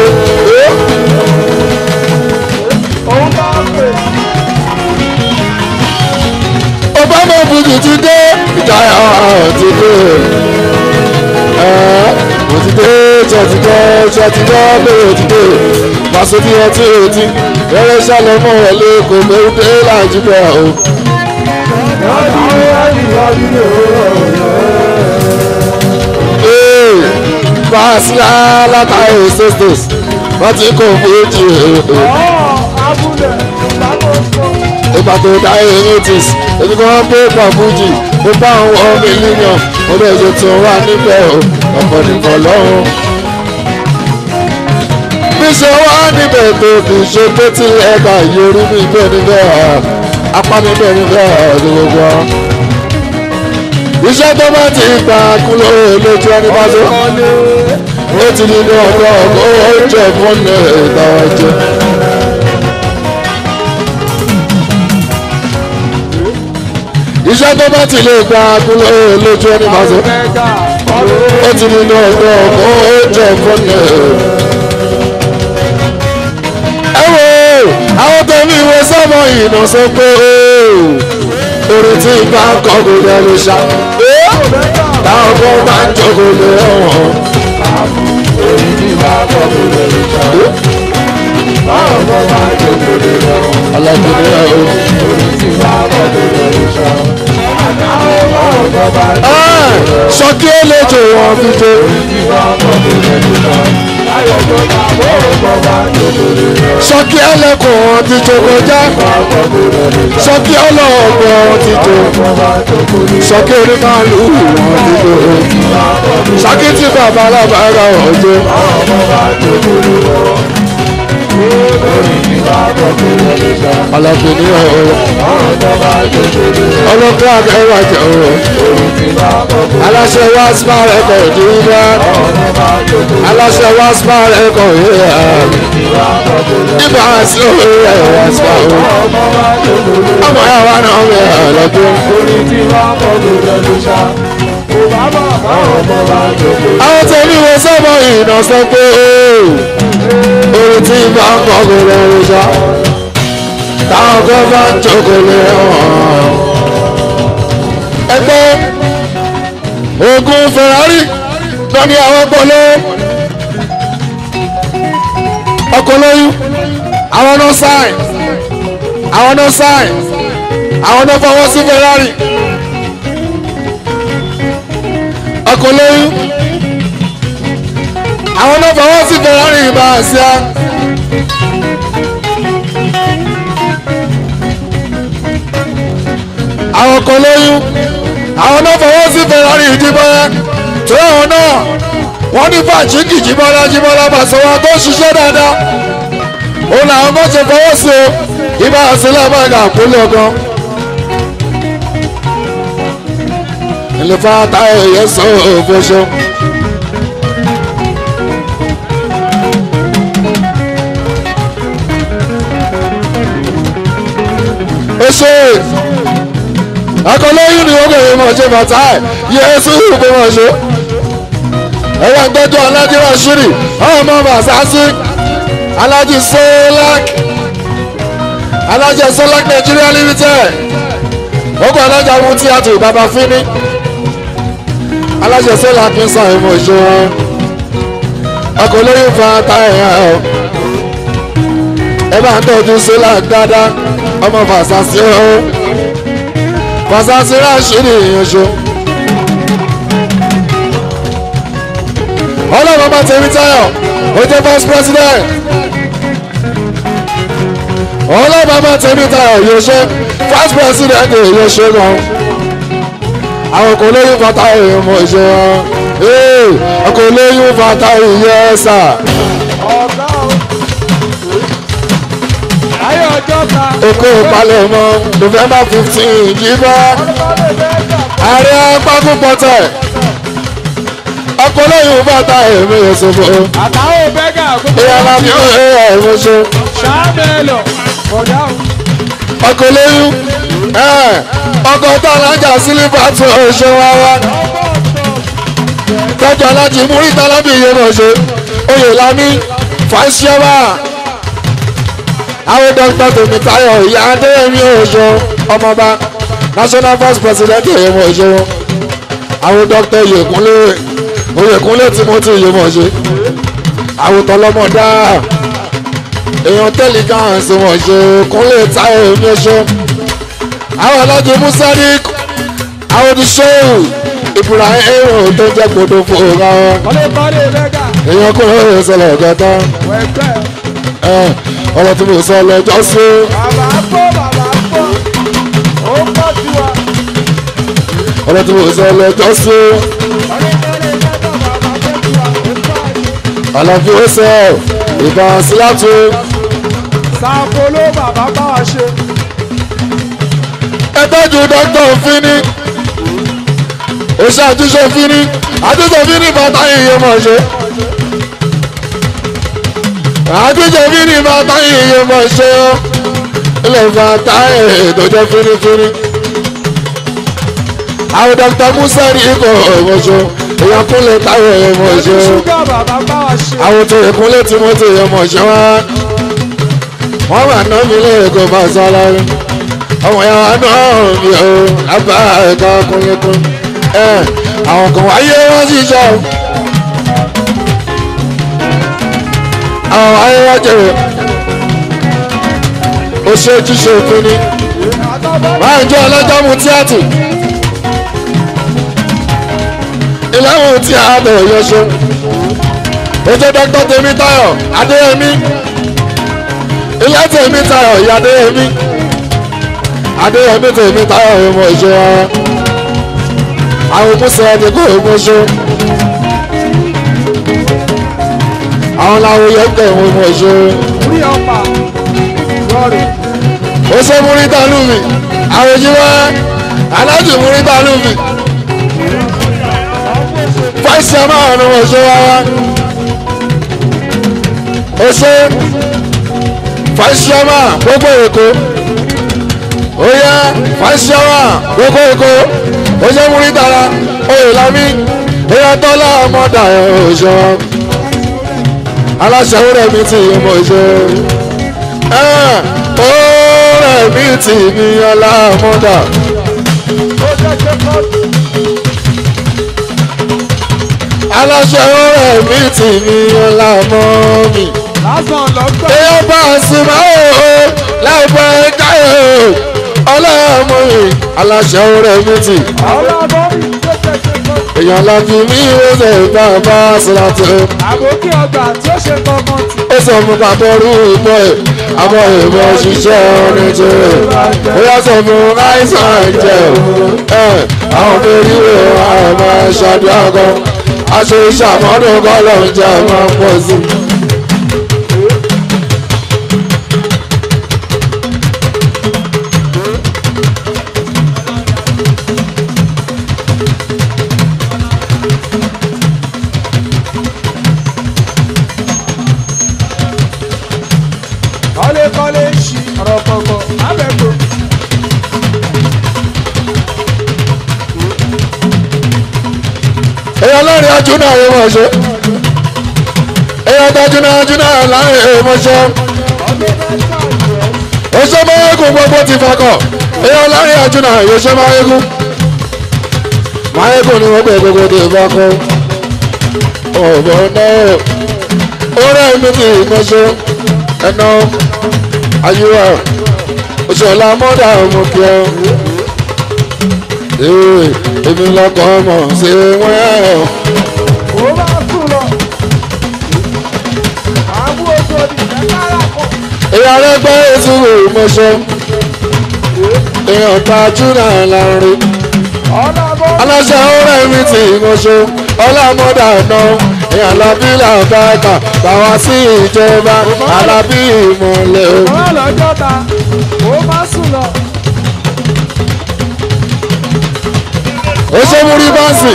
C: Obama Fuji ti dé ìjayà ti dé. Mo ti dé ṣọtidọ́ bẹ́ẹ̀ ti dé. Pàṣẹ bí ọtí etí ẹrẹ́ sálọ mọ́ wọlé kò mẹ́rin dé láti bẹ̀ o. Fásilà látàrí sisters wọ́n ti kò fújì. ìgbà tó dáyé notice èmi kan pé pa fújì ó bá àwọn mílíọ̀nù ó lè ṣe tó wà níbẹ̀ ọ̀pọ̀ nìkan lọ́hùn. bí ṣe wá níbẹ̀ tó kì í ṣe pé tí ẹ̀ka ìyorí mi bẹ́ẹ̀ níbẹ̀ apá mi bẹ́ẹ̀ níbẹ̀ gbogbo. iṣẹ́ tó bá ti gbà kúló lójú ẹni bá tó ó ti ní ní ọ̀dọ́ oúnjẹ fún ìta ọjọ́. iṣẹ́ tó bá ti lè gbà kúló lójú ẹni bá tó ó ti ní ní ọ̀dọ́ oúnjẹ fún ìta. ẹ wo àwọn tó ní ìwé sọ́mọ ìnà sọ pé orin tí bá ń kọ́ kò lẹ́nu ṣá táwọn kan bá ń jókòó lé ọ̀hún
B: Orí ti bá bọ̀ kò lè lè ṣá. Báwo bọ́ bá jókòó lè lọ?
C: alágbèrè o.
B: Orí ti bá bọ̀ kò lè lè ṣá. Báwo bọ́ bá jókòó lè lọ?
C: Sọ́kí ó lè jò wọ́n fi jó.
B: Orí ti bá bọ̀ kò lè lè ṣá. Báwo bọ́ bá jókòó lè lọ?
C: Sọ́kí ẹlẹ́kùn wọn ti jó kọjá. Sọ́kí ọlọ́ọ̀gbọ̀n ti jó. Sọ́kí onímàlúù wọn ti jó. Sọ́kí tí bàbá alábàárà wọn jó. Alábìnrin ọ̀rọ̀ ọlọ́pàá akẹ́wà jẹ́ ọ̀rọ̀ aláṣẹ wá smart ẹ̀kọ́ ìdíwá aláṣẹ wá smart ẹ̀kọ́ ìhà nígbà sí òwe ẹ̀wà smart ọmọ yàrá náà wẹ̀ ọ̀lọ́dún. Àwọn tẹ̀lé wo sọ́mọ ìnà sọ pé orin tí bá ń kọ́ kò lẹ́rù sá táwọn kan bá ń jókòó lé wọn. Ẹgbẹ́ ogun Ferrari lọ ní àwọn ọkọ̀ lóyún àwọn náà sáìn àwọn náà fọwọ́ sí Ferrari ọkọ̀ lóyún àwọn náà fọwọ́ sí Ferrari ìbá àṣà. Àwọn ọkọ̀ lóyún àwọn náà fọwọ́ sí Ferrari ìjìbọ́lá tó àwọn náà wọ́n ní fàjíkì jìbọ́lá Pasuma tó ṣiṣẹ́ dáadáa òun làwọn kan ṣe fọwọ́ sí o ìbá àṣìlẹ̀ bàgà àpòlẹ̀ ọ̀gan. Ìlúfà táyọ̀ yẹn sọ òfóṣó. Ṣe akọlẹ́yìn ni wọ́n bẹ̀rẹ̀ mọ̀ ṣe bàtà ẹ̀ Yẹ́sù ìbò mọ̀ ṣe ẹ̀rọ ìgbẹ́jọ́ Alájí Rashidi ọmọ Basasi Alájí Solak Nigeria Limited ọkọ̀ alájà mú tíátù bàbá fínní Alájí Solak ń sàn ìmọ̀ ṣe wọn akọlẹ́yìn fa ta ẹ̀yà ẹ̀ ẹ bá ń tọ́jú Solak dáadáa ọmọ Basasi o Basasi Rashidi ìyànjọ ọlọ́run ọba tèmi Táyọ̀ ó jẹ́ vice president ọlọ́run ọba tèmi Táyọ̀ yóò ṣe vice president yóò ṣe gan àwọn kò lóyún fata èèyàn mọ̀ ṣe wọn ọkọ̀ lóyún fata ìyẹ́ sà. Oko Palẹ̀mọ́ November 15 jíbọ́ ààrẹ apákún pọ̀tẹ̀ ọkọ̀ lẹ́yìn bàtà èmi ìṣòfò
B: àtàwọn bẹ́gà
C: ìyàrá mi ò ẹ̀rọ ṣe
B: ṣàmẹ́lò ọ̀dà
C: ọkọ̀ lẹ́yìn ọkọ̀ tó alájà sílífà tó ṣe wá wá tọ́jú alájì múrítà lábì iye náà ṣe oyè lámì fàṣẹwà. Àwọn dókítà tèmi Táyọ̀ ìyá Adéyẹmí Òjó ọmọọba national vice president èèmọ̀ Òjó àwọn dókítà Oyèkúnlé Timothy èèmọ̀ Òjó àwọn tọlọmọdá èèyàn tẹlifíànsì wọn Òjó Kúnlé Táyọ̀ èmi Òjó àwọn alájẹ Musadi àwọn ti ṣéwù Ibrahim èrò tó ń jẹ gbọdọ fún ọgá wọn èèyàn kúrò ìṣẹ̀lẹ̀ ọgọta ọ̀rọ̀ tí mo sọ lọ́jọ́ sí.
B: bàbá pọ̀ ó pọ̀ sí wa.
C: ọ̀rọ̀ tí mo sọ lọ́jọ́ sí. àlàfo ṣe ìbá síláàtú.
B: Sàpolo bàbá bá wa ṣe.
C: ẹ tọ́jú dókítà Fini ó ṣe àtúnṣe Fini bàtà iye mọ̀ ṣe. àtúnṣe Fini bàtà iye mọ̀ ṣe ó ilé bàtà ètò jẹ́ fínífíní. àwọn dókítà Musa ní ikọ̀ ọ̀mọ̀ṣọ́ èèyàn Kúnlé Táyọ̀ ọ̀mọ̀ṣọ́ àwọn tó Kúnlé Timothy ọ̀mọ̀ṣọ́ wọ́n máa ná mi lẹ́ẹ̀kọ́ bá sọ lọ́rùn ọmọ yàrá náà mi ò lábà ẹ̀ka kúnlẹ̀kún àwọn kan wáyé wọ́n sì jọ àwọn ayẹyẹ jẹrẹ ó ṣe ojúṣe ìpínní máa ń jẹ ọlọ́jọ́ mu tíátù ìlẹ́wọ̀n tí a bẹ̀rẹ̀ yọ ṣe ojú dókítà Tèmítáyọ̀ Adéyẹmí ilé Tèmítáyọ̀ ìyá Adéyẹmí Tèmítáyọ̀ ọmọ ìṣe ara àwọn òmùsẹ̀ ẹni kò òmùṣe àwọn làwọn yẹ kẹ́ ìwọ̀n ọmọ ìṣe ó ṣe Múrítà Lùmí àwọn òjìwá aláàjì Múrítà Lùmí fáìsì ẹ̀ máa ń wọ̀ ṣe wáwá ó ṣe fáìsì ẹ̀ máa gbogbo Èkó ó yá fáìsì ẹ̀ máa gbogbo Èkó ó ṣe Múrítà la Oyèlámí ó yá Tọ́lá ọmọdà ẹ̀ ó ṣe wọn aláṣẹ òwúrẹ̀ mi ti mọ̀ ṣe òwúrẹ̀ mi ti ní ọlá ọmọdà. aláṣẹ ọ̀rẹ́ mi ti ní ọlá mọ́ mi. èèyàn bá a sì máa ó láìpẹ́ káyọ̀ ọlọ́mọ mi aláṣẹ ọ̀rẹ́ mi ti. èèyàn láti mí ìwé bàbá síláàtì.
B: àbókí ọgbà tí ó ṣe kankan tì.
C: ó sọ fún bàbá orú ìmọ̀ ẹ̀ àmọ́ ìmọ̀ ṣiṣẹ́ orin tó rẹ̀. ó yà sọ fún àìsàn jẹ́ àwọn méjì rẹ̀ àmọ́ ṣàdúrà kan. aṣọ ìṣàmọ́dún kọ́lọ̀ ń jẹ́ máa ń pọ̀ sí.
B: kọ́lé ṣì ọ̀rọ̀ kọ̀ọ̀kan abẹ́kọ̀.
C: èèyàn láàrin ajúnà àwọn ọmọ ṣe èèyàn tajúnà láàrin ọmọ ṣe oṣù máyégún gbogbo ti fakọ èèyàn láàrin ajúnà oṣù máyégún ni wọ́n pè gbogbo ti fakọ ọ̀bọ̀ náà ọ̀rẹ́ mi ti mọṣọ ẹ̀nà ayúwà oṣù ọ̀la mọ́dà ọmọ kí ọ èmi lọkọ ọmọ ṣe wẹ́ẹ̀.
B: ó bá sùn lọ àbú ojú òdì ẹ̀kára kọ.
C: èèyàn rẹ gbọ́ ètò ìmọ̀ṣẹ́ èèyàn tajú náà láàrin aláṣẹ ọ̀rẹ́ mi ti ìmọ̀ṣẹ́ ọlámọ́dà náà èèyàn lábí làbáàkà báwa sí ìjọba alábí ìmọ̀lẹ́ o.
B: ọ̀rọ̀ lọ́jọ́ ta ó bá sùn lọ.
C: ó ṣe múrí báǹsì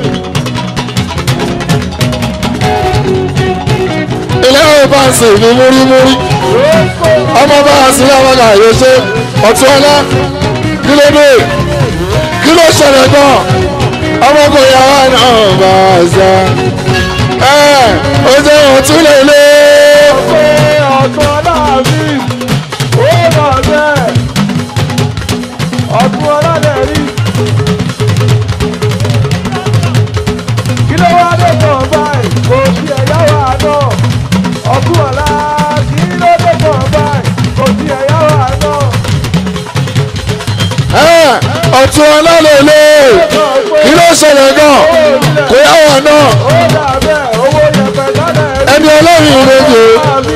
C: ilé ọ̀ báǹsì ní múrímúrí ọmọ báǹsì lábàgà yóò ṣe ọ̀tún ọlá kí ló dé kí ló ṣẹlẹ̀ gan ọmọ kò yà wá náà bá a ṣá ó ṣe ọ̀tún lè lé.
B: ọ̀tún ọlá mi ó lọ bẹ́ẹ̀ ọ̀tún ọlá lè rí. kí ló wá dé tán báyìí kò sí ẹ̀yà wà náà ọ̀tún ọ̀la kí ló dé tán báyìí kò sí ẹ̀yà wà náà.
C: ọ̀tún ọlọ́lẹ̀lẹ̀ kí ló ṣẹlẹ̀ gan kò yá wà náà
B: ó dà bẹ́ẹ̀ owó yẹpẹ̀ lọ́dẹ̀ rí.
C: ẹni ọlọ́run ìrèjì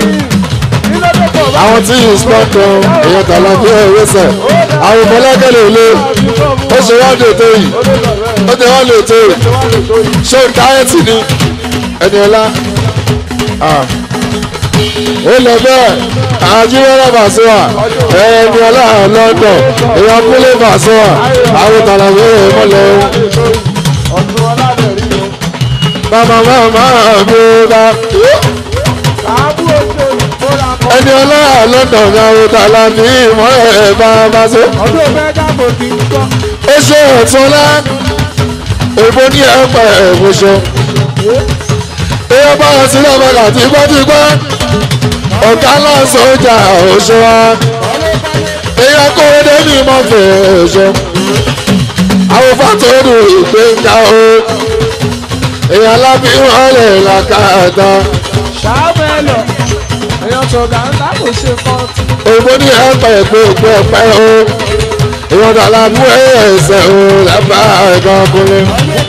C: àwọn tí yìí spọ́ǹtọ̀ èèyàn tààlà bí ẹ̀rọ sẹ̀ àwọn ìfọlákẹ́lẹ̀ ilé ó ṣe wá lè tó yìí ó ti wá lè tó yìí ṣé o dáẹ́tì ni ẹni ọlá ó lọ bẹ́ẹ̀ àjíwẹ́rẹ́ Pasuma ẹni ọlá London èèyàn kúlé Pasuma àwọn tààlà bí ẹ̀rọ mọ́lẹ̀
B: ọ̀tún ọlá lè rí o.
C: bàbá mi bá
B: àbú ojú òdì ó ra mọ́.
C: ẹni ọlá London àwọn tààlà bí ìmọ̀ ẹ̀ bá ṣe.
B: ọdún òfẹ́ dáàbò kì í gbọ́.
C: ó ṣe ọ̀túnlá èbó ní ẹ̀pẹ̀ ẹ̀mọ́ṣọ́ èèyàn bá wọn sílẹ̀ mọ́gà tipátipá ọ̀gá náà sọ́jà ọ̀ṣọ́ wa èèyàn kó o dé ní ìmọ̀fẹ́ ọ̀ṣọ́ àwọn fàtọ́rù ìgbéǹkà o èèyàn lábí wọn lè làkàtà
B: ṣàbẹ̀lọ̀ èèyàn sọ̀gá ńlá kò ṣe kọ́ọ̀tù.
C: òyìnbó ní ẹ̀pẹ̀ gbogbo ẹ̀pẹ̀ o èèyàn dàlá mú ẹ̀ẹ́sẹ̀ o lábá ẹ̀gbọ́n kúnlẹ̀.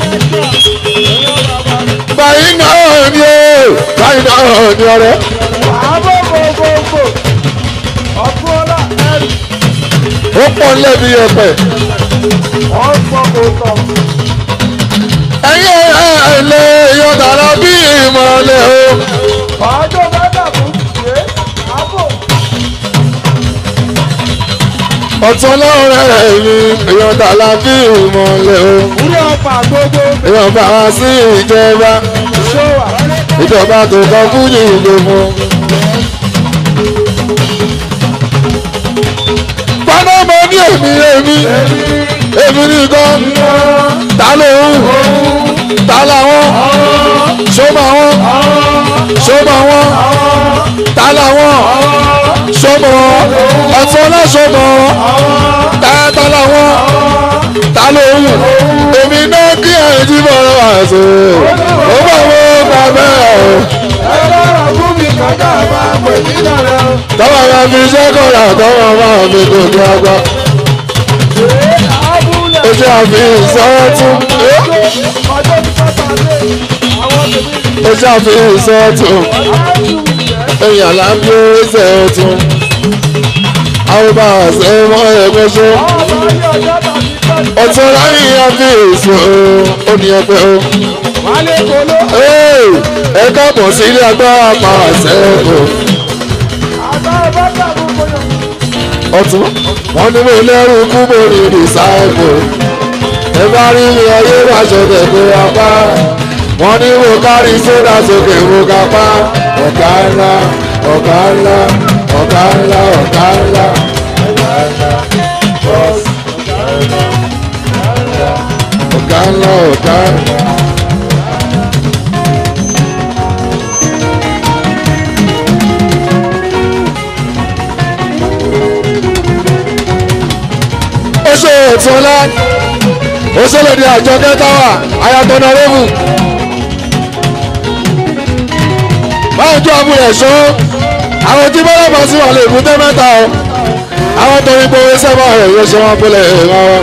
C: báyìí náà ni o báyìí náà ni ọ̀rẹ́.
B: àbọ̀ gbogbogbò ọ̀gbọ́n ọlá ẹ̀rù.
C: ó pọ̀ lẹ́bi ẹ̀pẹ̀.
B: wọ́n gbọ́ kó tọ̀.
C: ẹ̀yẹ́ ẹ̀lẹ́ èèyàn dàlá bí ìmọ̀lẹ̀ o.
B: ọjọ́ mẹ́ta kò ṣe é àbọ̀.
C: ọ̀tún lọ́rẹ́ ẹ̀yìn èèyàn dàlá bí ìmọ̀lẹ̀ o.
B: wúlò ọ̀pá gbogbo.
C: èèyàn bá wá sí ìjọba
B: ṣọ́wà.
C: ìjọba tó kọ fújì ìlú fún. pánámọ́ ní èmi nìkan ta lóhùn ta làwọn ṣọ́mọ wọn ta làwọn ṣọ́mọ ọ̀tún ọlọ́ṣọ́mọ ta làwọn ta lóhùn èmi náà kí ẹ̀yìn tí mo rọ àṣẹ ó bá wọ́n gbà bẹ́ẹ̀ o.
B: ẹ̀rọ ọ̀gbọ́n mi kọjá máa pè mí lọ́rẹ́ o.
C: tọ́wọ́ máa fi iṣẹ́ kọ̀ọ̀rọ̀ tọ́wọ́ máa fi gòkè àgbà. ó ṣe àfihàn sọ́ọ̀tún. ó ṣe àfihàn sọ́ọ̀tún. èèyàn lábí ó ṣe ọ̀tún. àwọn bá a ṣe mọ́ ẹgbẹ́ ṣó. ọ̀tún láyé àfihàn ó ní ẹgbẹ́ o. ẹ káàbọ̀ sí ilé agbára pàṣẹ o. ọ̀tún wọn ní mo lẹ́rù kú mo ní rìsáìpù ẹ bá rí mi ayé wá ṣọ̀tẹ̀ pé apá wọn ní mo kárí sódà sókè mo ká pa ọ̀gá ńlá ọ̀gá ńlá ọ̀gá ńlá ọ̀gá ńlá ọ̀gá ńlá bọ́ọ̀sì ọ̀gá ńlá ọ̀gá ńlá. ṣe ètò ọlá ó ṣẹlẹ̀ di àjọ kẹtàwá ayatollah rẹ́mù báwọn tó abúlé ẹ̀ṣọ́ àwọn tí bọ́lá bá sí wà lè mú tẹ́ mẹ́ta o àwọn tó ní gbowó sẹ́fà rẹ̀ yóò ṣe wọn pélé wọn.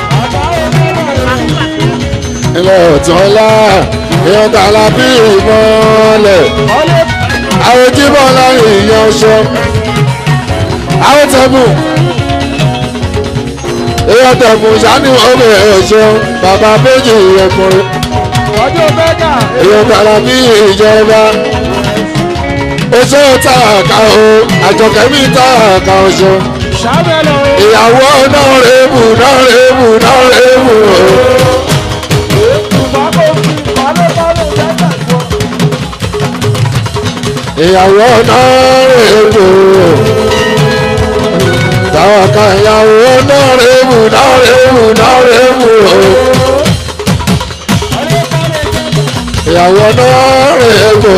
C: ilé ètò ọlá èèyàn tà lábí ìmọ̀ọ́lẹ̀ àwọn tí bọ́lá ìyẹn ṣọ àwọn tẹ̀mú èèyàn tẹ̀mú sani ọmọ ẹ̀ṣọ́ bàbá méjì ẹ̀kùnrin èèyàn tààrà bí ìjọba oṣù tààkà o àjọkẹ́mí tààkà oṣù ìyàwó náà rèébù náà rèébù náà rèébù o. ìyàwó náà rèébù táwọn kan ìyàwó náà rèébù náà rèébù náà rèébù o. ìyàwó náà rèébù.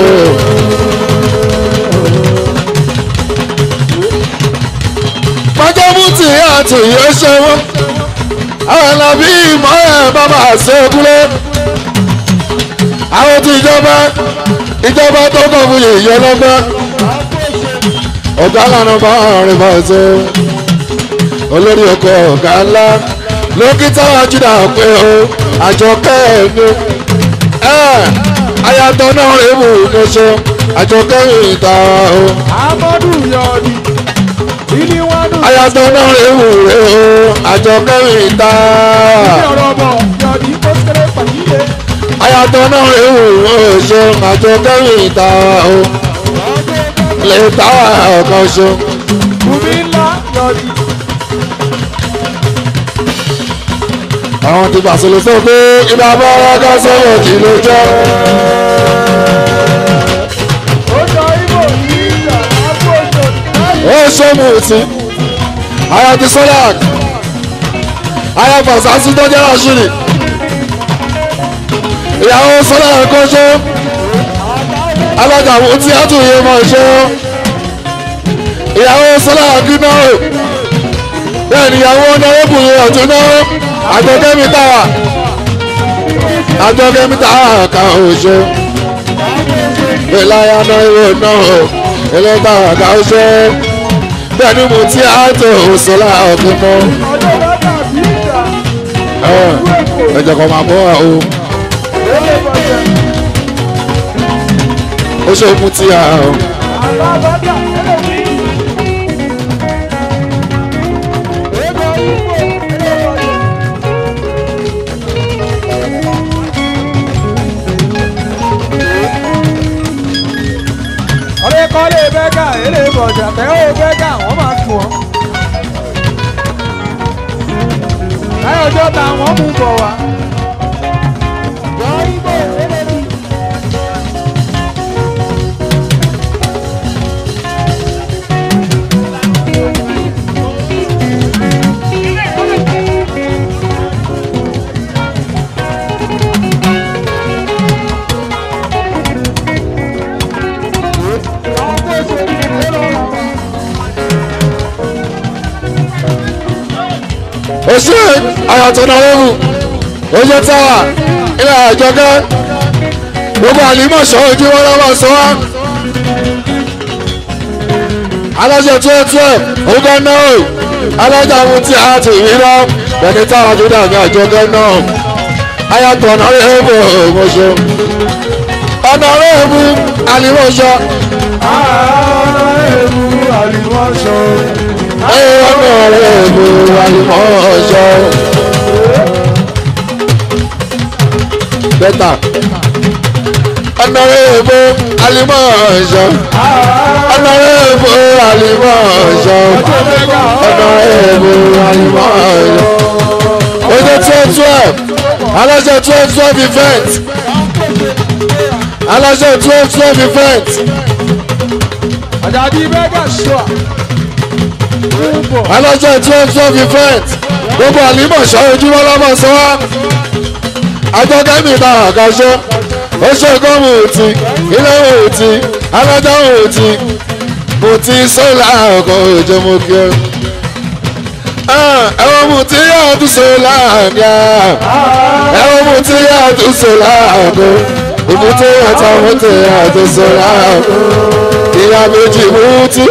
C: májàmútì àti ìyẹ́sẹ̀ wọn àwọn làbí ìmọ̀ ẹ̀ bàbá àṣẹ́kúlẹ̀ àwọn tí ìjọba tó kọ̀ fún yìí lọ́gbọ́n ọ̀gá lànà bá rìn bá ṣe olórí ọkọ̀ ọ̀gá ńlá lókítà àjùdà pé o àjọkẹ́ ẹ̀mí ayatọ̀ náà rèébù mọ́ṣọ́ àjọkẹ́ ìta o.
B: amadu yọ̀ọ̀dì ìní wọn dùn.
C: ayatọ̀ náà rèébù rè o àjọkẹ́ ìta.
B: ìní ọ̀rọ̀ bọ̀ yọ̀ọ̀dì ó kéré pàdílé.
C: ayatọ̀ náà rèébù mọ́ṣọ́ àjọkẹ́ ìta o. lè ta ọ̀kan ṣo.
B: bùbí ńlá yọ̀ọ̀dì.
C: àwọn ti bàṣẹlẹ sọ pé ibà bá ọkọ sọ̀rọ̀ kì ló jẹ́.
B: ó jọ ibo ní ìjà àpòjọ.
C: ó ṣọ́mù sí aya ti sọ́lák aya fàṣásí tó jẹ́ àṣírí ìyàwó sọ́lák kan ṣe alájàwó tí a tún yé mọ̀ ṣe ìyàwó sọ́lák náà bẹ́ẹ̀ ni ìyàwó ọ̀nàrẹ́bùnrin ọ̀tún náà àjọkẹ́mi táwà kan ò ṣe ìláyà náà ìwé náà ẹlẹ́ta àga ọṣẹ́ bẹ́ẹ̀ ni mo ti àtò òṣèlá ọ̀gbìn mọ́ ẹ̀jẹ̀ kan máa bọ́ o ó ṣe mú tí a o.
B: ọ̀rẹ́ kọ́lé bẹ́gà èlé bọ̀jà tẹ́wọ́ bẹ́gà wọ́n máa tù ọ́. láyọ̀jọ́ ta wọ́n mú bọ̀ wá.
C: Oṣù àyàtọ̀ náà lóhùn oṣù táwà ilẹ̀ àjọkẹ́ gbogbo àlìmọ̀ṣọ́ ojú wọn lọ́wọ́ sọ wá. alájọ 12 ọgbà náà alájà mú tí a ti rí lọ bẹ̀ni táwọn tó dàgbà àjọkẹ́ náà àyàtọ̀ náà lóhùn ọmọṣọ ọ̀nà lóhùn àlìmọ̀ṣọ́. ọ̀nà lóhùn àlìmọ̀ṣọ́. bẹ́tà ọ̀nàrẹ́bù alimọ̀ọ́sọ ọ̀nàrẹ́bù alimọ̀ọ́sọ ọ̀nàrẹ́bù alimọ̀ọ́sọ. oṣù 12 aláṣẹ 12 event aláṣẹ 12 event.
B: àjàdí bẹ́gà ṣọ́
C: aláṣẹ 12 event gbogbo àlìmọ̀ọ́sọ ojúmọ́ lọ́mọ sọ wá àjọkẹ́mi ta àkàṣọ ó ṣe kọ́ mùtí ilé mùtí alájà mùtí mùtí sólà ọkọ̀ òjò mú kí ẹ. ẹ̀wọ̀n mùtí yàtú sólà àgbà ẹ̀wọ̀n mùtí yàtú sólà àgbà ìmùtí yàtú mùtí yàtú sólà àgbà ìyá méjì mùtí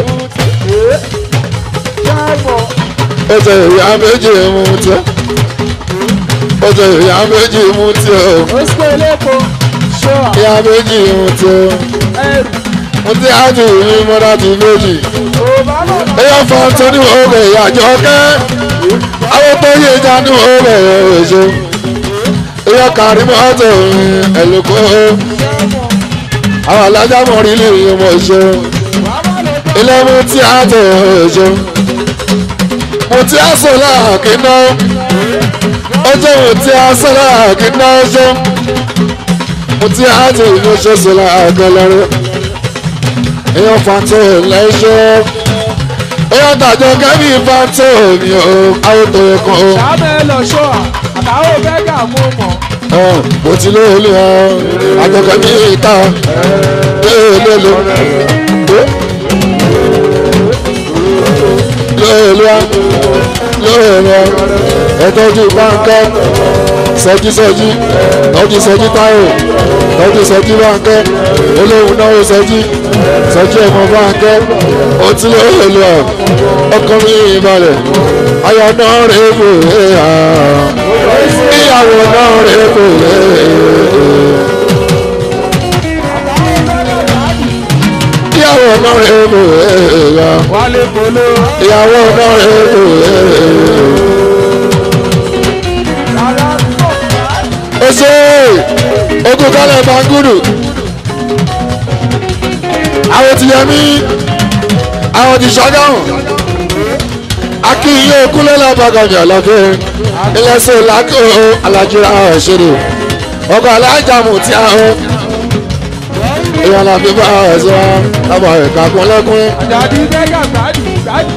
C: ètò ìyá méjì mùtí ọjọ́ ìyá méjì mú tí o.
B: oṣù eléko ṣọ́
C: ìyá méjì mú tí o.
B: ẹrù.
C: mo ti ájú mi mọ́ra ti méjì. ẹyọ fún tó ní òwe ìyàjọ kẹ́. àwọn tó yé já ní òwe èso. ẹyọ kárí mọ́tò ẹ̀lùkọ́. àwọn alájà mọ̀rí lè mọ̀ ṣe. ilé mú tí a tó èso. mo ti á sọ láàkì náà. ọjọ́ mo ti á sọ́lá àkínná ọjọ́ mo ti á ti ìlú ṣe sọ́lá àgọ́lọ́rẹ́ èèyàn fàtó lẹ́ṣọ́ èèyàn tàjọ kẹ́bí fàtó mi ò àwòtò ẹ̀kan o.
B: sábẹ́ lọ ṣọ́ àtàwọn bẹ́gà mú mọ́.
C: mo ti lóòlù àjọ kẹ́bí ìta lóòlù ẹtọ́jú báńkẹ́ sẹ́jí tọ́jú sẹ́jí táyò tọ́jú sẹ́jí báńkẹ́ olóhùn náà sẹ́jí ẹ̀mọ́ báńkẹ́ ó ti lè lò ọkọ mi ìbàlẹ̀ ayọ̀ náà rẹ̀ bò ìyàwó náà rẹ̀ bò ìyàwó náà rẹ̀ bò ìyàwó náà rẹ̀ bò. Ose ogun kálẹ̀ bangudu àwọn ti yẹmí àwọn ti ṣàgáhùn akínyé kúlẹ̀lá bàgàmì àlọ́fẹ́ ilẹ̀ṣẹ̀ làkó alájúra ọ̀ṣẹ́rẹ̀ ọkọ̀ alájàmù tí a hàn ìyànà bíbá ẹ̀ṣọ́ lábọ̀ ẹ̀ka kúnlẹ́kún.
B: àjàdí bẹ́gà gbádùn.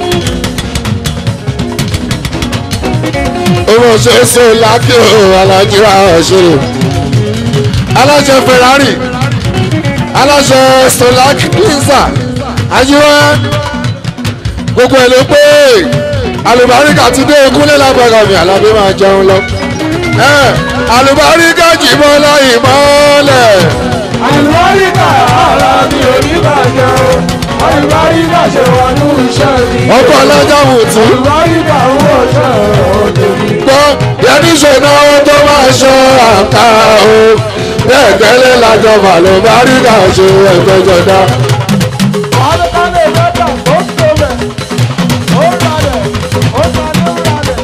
C: owó ṣoṣo lákì alájúra ọ̀ṣẹ́rẹ̀ aláṣẹ Ferrari aláṣẹ Stolac Linza ajíwá gbogbo ẹ̀ ló pé alùbáríkà ti dé okúnlẹ̀ lábàgàmì Alábí máa jẹun lọ alùbáríkà jìmọ́ láì mọ́lẹ̀
B: àlùbáríkà Alábí oníbàjẹ́. àlùbáríkà ṣe wọnú iṣẹ́ mi.
C: ọkọ̀ ọlọ́jà mùtí.
B: àlùbáríkà owó ọ̀ṣẹ́ òdòdó.
C: gbọ́ yẹni ṣẹ̀nà tó máa ṣọ́ àká o bẹ́ẹ̀ gẹ́lẹ́ lájọ àlùbáríkà ṣe ẹgbẹ́jọdá.
B: àlùkálẹ̀ mẹ́ta ó tó bẹ̀ ó ralẹ̀ ó ralẹ̀ ó ralẹ̀.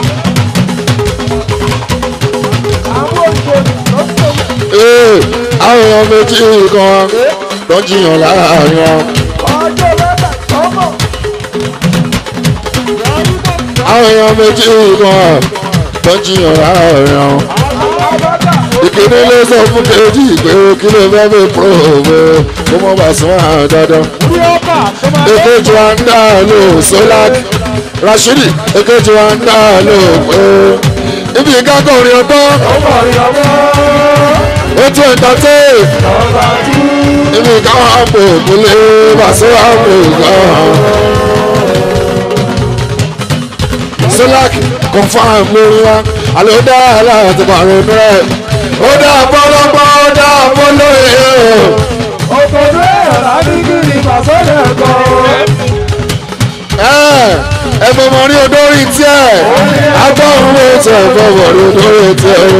B: àwọn òṣèlú ó tó bẹ̀.
C: àwọn èèyàn méjì kan ló jiyàn láàrin wọn.
B: ọjọ́ mẹ́ta tó mọ̀.
C: àwọn èèyàn méjì kan ló jiyàn láàrin wọn. ìkíní ló sọ fún kejì pé kí ló fẹ́ fi pòròbó kó mọ́ bá sún àwọn dandan. èkejì wa ń dá lò sólák Rashidi èkejì wa ń dá lò pé ibi ìkákọ̀ọ́rin ọgbọ́n ó tún ẹ̀ńtọ́tẹ́ ibi káwọn àpò òkúlé bàṣẹ àpò gan. Solak confam lórí wa àlọ́ dá aláàtì pàrọ̀ bẹ́ẹ̀ ó dá bọ́lọ́gbọ́ ó dá bọ́lọ́yè o.
B: òkòdó ẹ̀rọ lábíkiri pàṣẹ ẹ̀kọ́.
C: ẹ fọmọ rí odórí tiẹ̀ agbọ́rùn ló tẹ̀ fọmọ rí odórí tiẹ̀ o.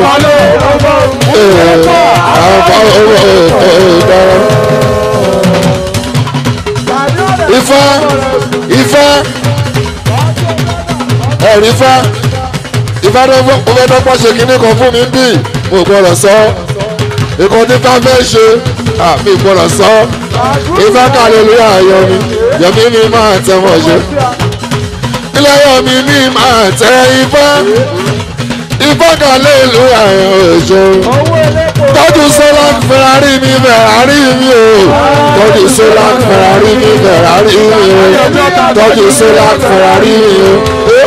C: Ifá Ifá ẹ̀rí Ifá Ifá ló fẹ́ dọ́pọ̀ ṣe kinní kan fún mi bí mo gbọ́dọ̀ sọ ikọ̀ tí ká fẹ́ ṣe àmì gbọ́dọ̀ sọ Ifá kàlélúyà yọmi yọmi mi máa tẹ wọ́n ṣe ilé yọmi mi máa tẹ Ifá Ifá kàlélúyà ṣe tọ́jú Solak Ferrari mi Ferrari mi o tọ́jú Solak Ferrari mi Ferrari mi o tọ́jú Solak Ferrari mi o.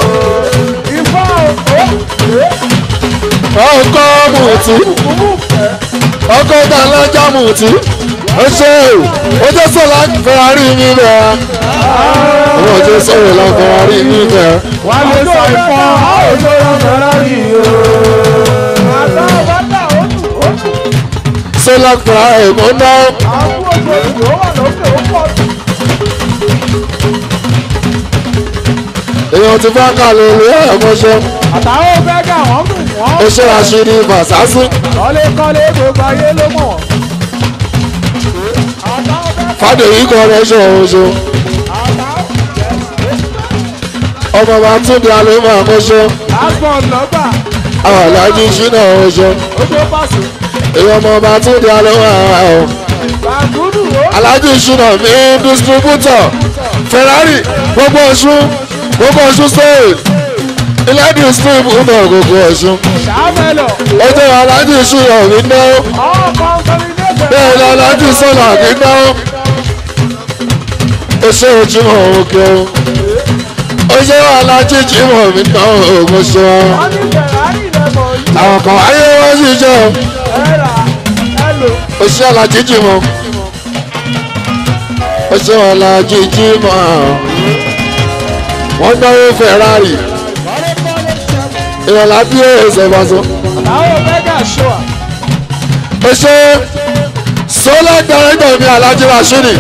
C: ọkọ mùtí ọkọ ìdánilẹ́jà mùtí ó ṣe ó jẹ́ Solak Ferrari mi bẹ́ẹ̀ ọmọ jẹ́ Solak Ferrari mi bẹ́ẹ̀.
B: wà á lè sọ ìfọ̀ òjò Ferrari o.
C: Solak Ferrari mo ná.
B: àwọn òṣèlú ó wà lókè ó pọ̀ jù.
C: èèyàn ti bá kàlẹ́ ìlú ẹ̀mọ́ṣẹ́.
B: àtàwọn bẹ́gà wọ́n mú wọ́n.
C: ó ṣe àṣírí fàṣásí.
B: kọ́lékọ́lé gbogbo ayé ló mọ̀.
C: Fádèyí kan rẹ̀ ṣe oṣù. ọmọ bá tún di alẹ́ máa mọ́ṣẹ́.
B: lásán lọ́gbà.
C: àwọn aláàjì ṣínà oṣù.
B: ojú pàṣẹ.
C: èyí ọmọ bá tún di alẹ́ máa ọ̀.
B: bàgùdù ó.
C: aláàjì ṣínà mi distributor Ferrari gbogbo Ọ̀ṣun gbogbo Ọ̀ṣun state ilé distributor gbogbo Ọ̀ṣun.
B: sàmẹ́lọ̀.
C: ó jẹ́ aláàjì ṣínà mi náà.
B: ọkọ̀ kọ́mídẹ́sẹ̀.
C: bẹ́ẹ̀ ni aláàjì Solak mi náà. ó ṣe ojúmọ̀ òkè o. ó ṣe aláàjì Jímọ̀ mi náà ògùn ṣe wọn.
B: wọ́n ní Ferrari lẹ́mọ̀ yìí.
C: àwọn kan ayé wọ́n sì jẹ́ o.
B: ẹ̀rà ẹ̀lò.
C: ó ṣe aláàjì Jímọ̀. ó ṣe aláàjì Jímọ̀. wọ́n náwó Ferrari. ìrọ̀lá bí ẹsẹ̀ bá so.
B: àtàwọn bẹ́gà ṣọ́ à.
C: ó ṣe Solak director mi Alhaji Rashidi.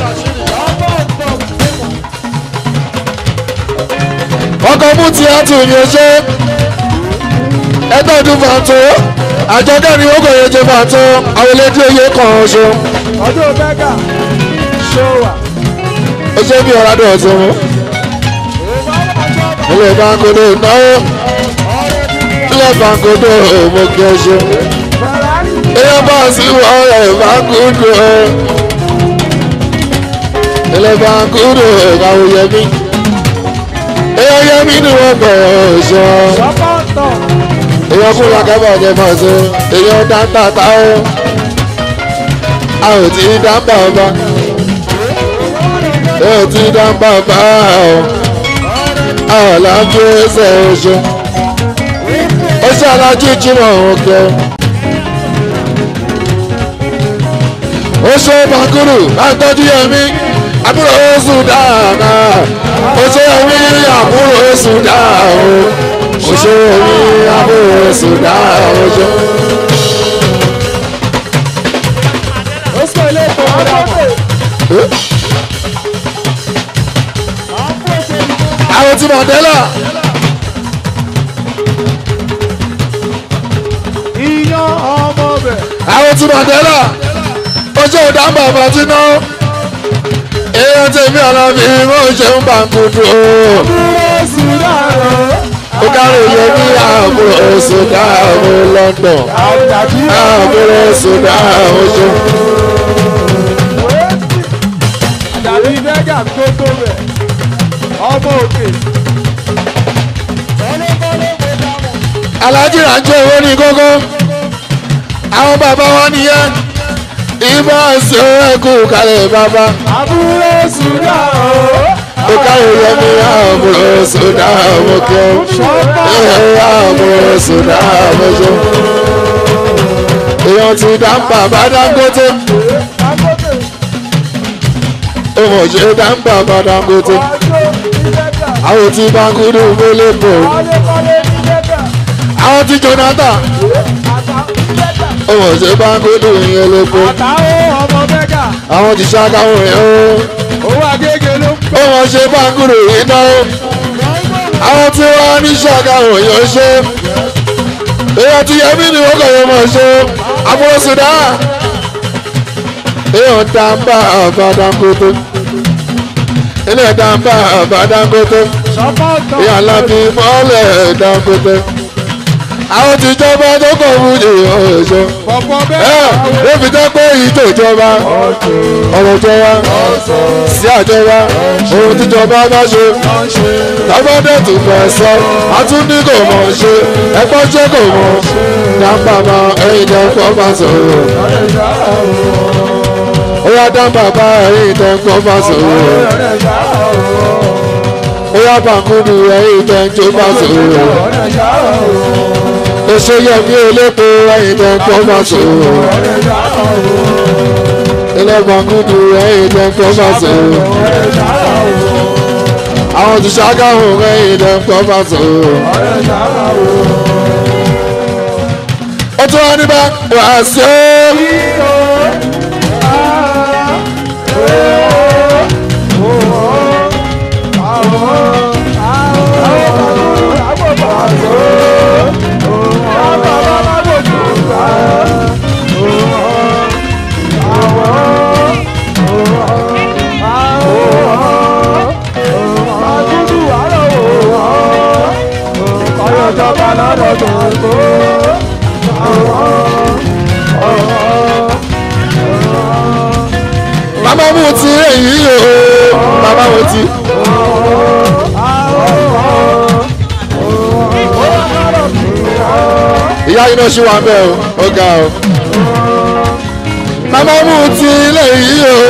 C: ọkọ̀ mú ti àtù ní ṣe ẹgbẹ́ ọdún fàtó àjọkẹ́ ni ó kò yẹ jẹ fàtó àwọn elédè oyè kan ṣo.
B: ọdún bẹ́gà ṣọ́ à.
C: ó ṣe bí ọ̀rá dọ̀ ọ̀tún mú. ilé bankodo náwó ilé bankodo mo kí ẹ ṣe.
B: Ferrari.
C: ilé bọ́ọ̀sì ọ̀rẹ́ bankodo ilé bankodo ìkàwé yẹmí. èèyàn yẹmí ni wọ́n bẹ̀rẹ̀ ṣọ.
B: sọ́kọ̀tọ̀.
C: èèyàn kú làkẹ́bọ̀ jẹ fọ́ sí èèyàn dáńtà táwọn a ò tí ì dáńbà ọba a ò tí ì dáńbà ọba a ò lájú ẹsẹ̀ oṣù ó ṣe alájú Jímọ̀ òkè ó ṣe Bàkúrù láńtọ́jú yẹmí àbúrò oṣù dáadáa ó ṣe yẹmí àbúrò oṣù dáadáa ó ṣe yẹmí àbúrò oṣù dáadáa.
B: ó sọ ilé ìtọ́ ọ̀dọ́.
C: Mandela.
B: Iyán ọmọ bẹ̀.
C: Àwọn ti Mandela. Ojú ọ̀dà bàbá tí ná. Èèyàn tèmi Alábí mo ṣe ń bá ń kudu o.
B: Àbúrò Sùdáàrò.
C: Ó kárí iye ní àbúrò Sùdáàrò London. Àbúrò Sùdáàrò ṣe.
B: Àdàbí bẹ́gà tó tó bẹ̀. Ọmọ òkè.
C: Aláàjì ránjọ owó ní gógó. Àwọn bàbá wọn nìyẹn. Ibà ṣe ẹkú kalẹ̀ bàbá.
B: Àbúrò Sùdáàrò.
C: Ó kárí iye ní àbúrò Sùdáàrò kẹ́. Àbúrò Sùdáàrò ṣe. Èèyàn ti dáńbà bá Dangote. Òmò ṣe dáńbà bá Dangote. Àwọn tí Bangudu mélé bò. Àwọn tí Jonathan. Òmò ṣe Bangudu yẹn lé bò. Àwọn tí Ṣàgámù yẹn o. Òmò ṣe Bangudu yìí náà. Àwọn tí wọ́n ní Ṣàgámù yẹn ṣe. Èèyàn ti Yẹmí ni wọ́n kọ̀ yẹn mọ̀ ṣe. Àbúrò Sùdá. Èèyàn dáńbà bá Dangote. Ilé dáńbà bá Dangote. Ìyá Alábí mọ́lẹ̀ Dangote. Àwọn ti jọba tó kọ̀ fún ìrọ̀ṣọ́. Ló fi jẹ́ pé ìjọ ìjọba ọ̀rọ̀ ìjọba sí àjọba ohun tíjọba bá ṣe. Lábọ́dẹ̀ tó fẹ́ sọ, a tún ní kò mọ̀ ṣe, ẹgbọ́n ṣe kò mọ̀. Dáńbà máa ẹyin dẹ́kun bá sọ̀rọ̀. Ó yá dáńbà bá ẹyin dẹ́kun bá sọ̀rọ̀. Ó yá Bangudu ẹyin dẹ́kun bá sọ̀rọ̀. Èso Yẹmí elépo ẹyin dẹ́kun bá sọ̀rọ̀. Ilé Bangudu ẹyin dẹ́kun bá sọ̀rọ̀. Àwọn ti Ṣàgámù ẹyin dẹ́kun bá sọ̀rọ̀. Ó tún wá níbà Wasiu. Bàbá mo ti èyí o, bàbá mo ti. Ìyá iná ṣì wà bẹ́ẹ̀ o, ó ga o. Bàbá mo ti èyí o.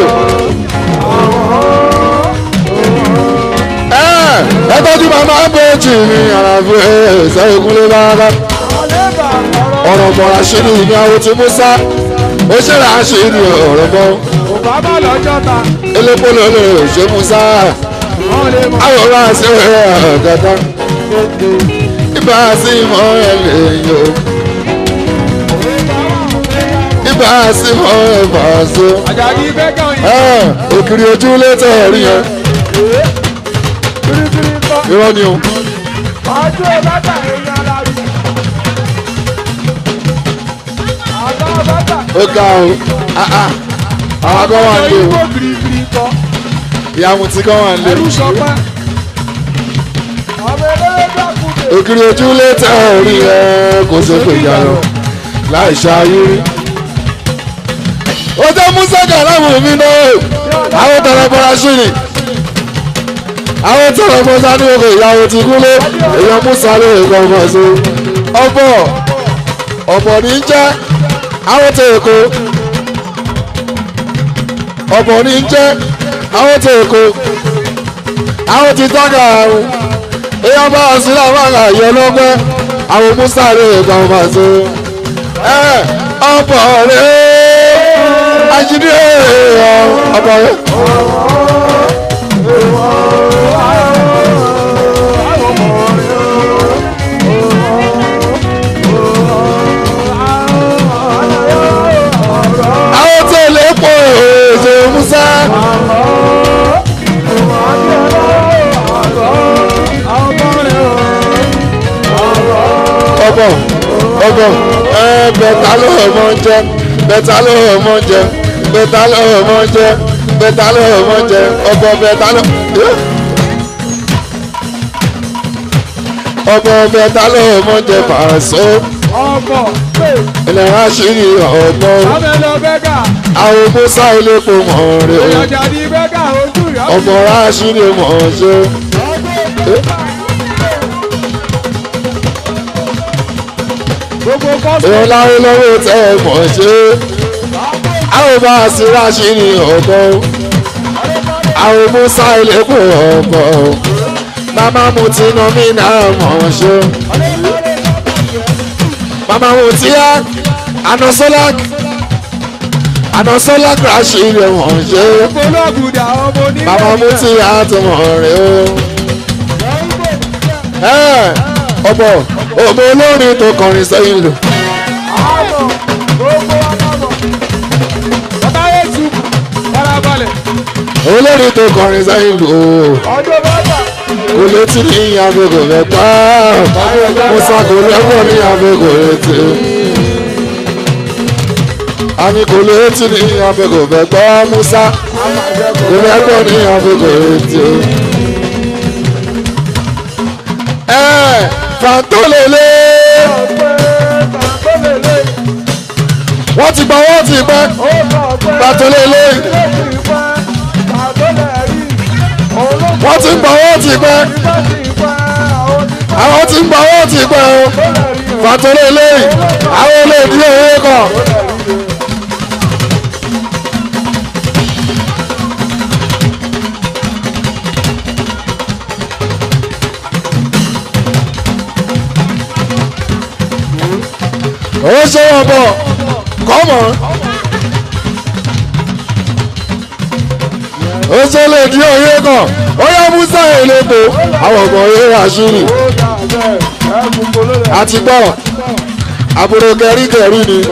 C: Ẹ tọ́jú màmá bèjì mi àràfin ẹ̀ẹ́sẹ̀ ìkúnlẹ̀ bàbá. Ọ̀rọ̀ mọ̀ra ṣe ní ìní àwọn tí Musa. Ó ṣẹlẹ̀ àṣẹ ní ọ̀rọ̀ mọ́.
B: Bàbá lọ́jọ́ ta.
C: Elépo ló lè ṣe Musa. Àwòrán àṣẹ ọ̀gàdá. Ibà sí mọ́ ẹ lè yọ. Ibà sí mọ́ ẹ bà so.
B: Àjàdí bẹ́gàn yìí.
C: Òkìrì ojú létọ̀ rí yẹn. Irọ́ ni o.
B: Ọjọ́ bàtà èèyàn Alábí. Àbá bàtà.
C: Ó ga o. Àwọn akọ́ wà lé o. Ìyá mu ti kọ́ wà lé o.
B: Ẹrú sọpẹ́. Ọmọ eléré dákúndé.
C: Òkìrì ojú létọ̀ rí yẹn kò ṣe pé ìyá lọ. Láì ṣayé. Ó jẹ́ Musa Kàlámù mi náà. Àwọn tọrọ bọ́ra sí ni. Àwọn tọrọ Musa ní oko ìyàwó ti kúlé. Èèyàn Musa lè gbọ̀ngàn sí. Ọ̀bọ̀ ní jẹ́. Àwọn tó èkó. Ọ̀bọ̀ ní jẹ́. Àwọn tó èkó. Àwọn ti tọ́ka àrùn. Èèyàn bá wà sílẹ̀ àwọn àyè ọlọ́gbẹ́. Àwọn Musa lè gbọ̀ngàn sí. Ọ̀bọ̀ rẹ̀ ajínigbé ọ̀bọ̀ rẹ̀. Àwọn tó lè pọ̀ èso Musa. ọbọ̀ bẹ̀tà ló mọ̀ ń jẹ bẹ̀tà ló mọ̀ ń jẹ bẹ̀tà ló mọ̀ ń jẹ bẹ̀tà ló mọ̀ ń jẹ ọbọ̀ bẹ̀tà ló ọbọ̀ bẹ̀tà ló mọ̀ ń jẹ Paso ilẹ̀ àṣírí ọ̀bọ̀ àwọn musa ilé kò mọ̀ rẹ̀ ọbọ̀ àṣírí mọ̀ ṣe. èèyàn láwọn lọ́wọ́ tẹ́ ẹ mọ̀ ṣe àwọn bá a sì ráṣírí ọ̀bọ̀ àwọn musa ilé kò ọ̀bọ̀ mama mu ti nà mí náà mọ̀ ṣe mama mu ti yá anasolak ráṣírí mọ̀ ṣe mama mu ti yá tó mọ̀ rẹ̀ o ọ̀bọ̀ ọmọ olórin tó kọrin sẹ́yìn lò. olórin tó kọrin sẹ́yìn lò kò létí ní abẹ́kọ̀ mẹ́ta musa kò lẹ́kọ̀ọ́ ní abẹ́kọ̀ létí àní kò létí ní abẹ́kọ̀ mẹ́ta musa kò lẹ́kọ̀ọ́ ní abẹ́kọ̀ létí. Fantolele wọ́n ti gbọ́ wọ́n ti pẹ́ Fantolele wọ́n ti gbọ́ wọ́n ti pẹ́ àwọn ti gbọ́ wọ́n ti pẹ́ o Fantolele àwọn olè dí owó kan. ó ṣe wọ́n bọ̀ kọ́mọ̀ ó ṣe lè di òye kan ó yá musa èlépo àwọn ọmọ eré àṣírí àti gbọ́ àbúrò gẹ̀rígẹ̀rí ni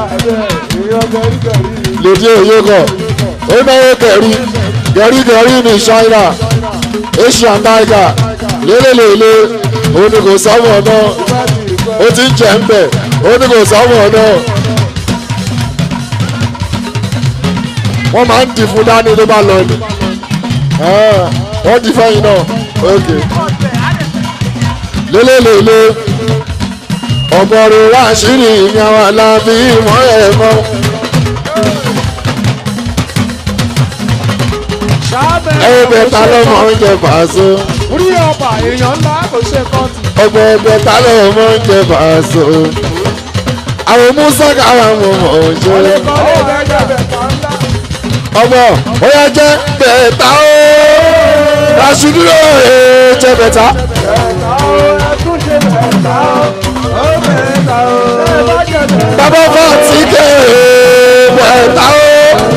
C: lè di òye kan ó náwó gẹ̀rígẹ̀rí ní China Asian tiger lélelèlé ó ní kò sọ́mọ̀ náà ó ti ń jẹ́ ń bẹ̀ ó ní kò sọ́mọ̀ náà wọ́n máa ń dì fún dání tó bá lọ ni wọ́n dì fẹ́yìn náà ok lélelèlé ọ̀bọ̀rọ̀ ráṣírí ìyàwó alábí ìmọ̀ ẹ̀ mọ́. ẹ̀ẹ́dẹ̀ ta ló mọ̀ ń jẹ Paso.
B: orí ọba èèyàn ńlá kò ṣe kọ́ọ̀tù.
C: ẹ̀ẹ́dẹ̀ ta ló mọ̀ ń jẹ Paso. àwọn musa kára mọ̀ mọ̀ ń jẹ. ọmọ ó yẹ jẹ bẹ̀ẹ̀ta ó Rashidi ló jẹ bẹ̀ẹ̀ta. bàbá bá ti ké bẹ̀ẹ̀ta ó.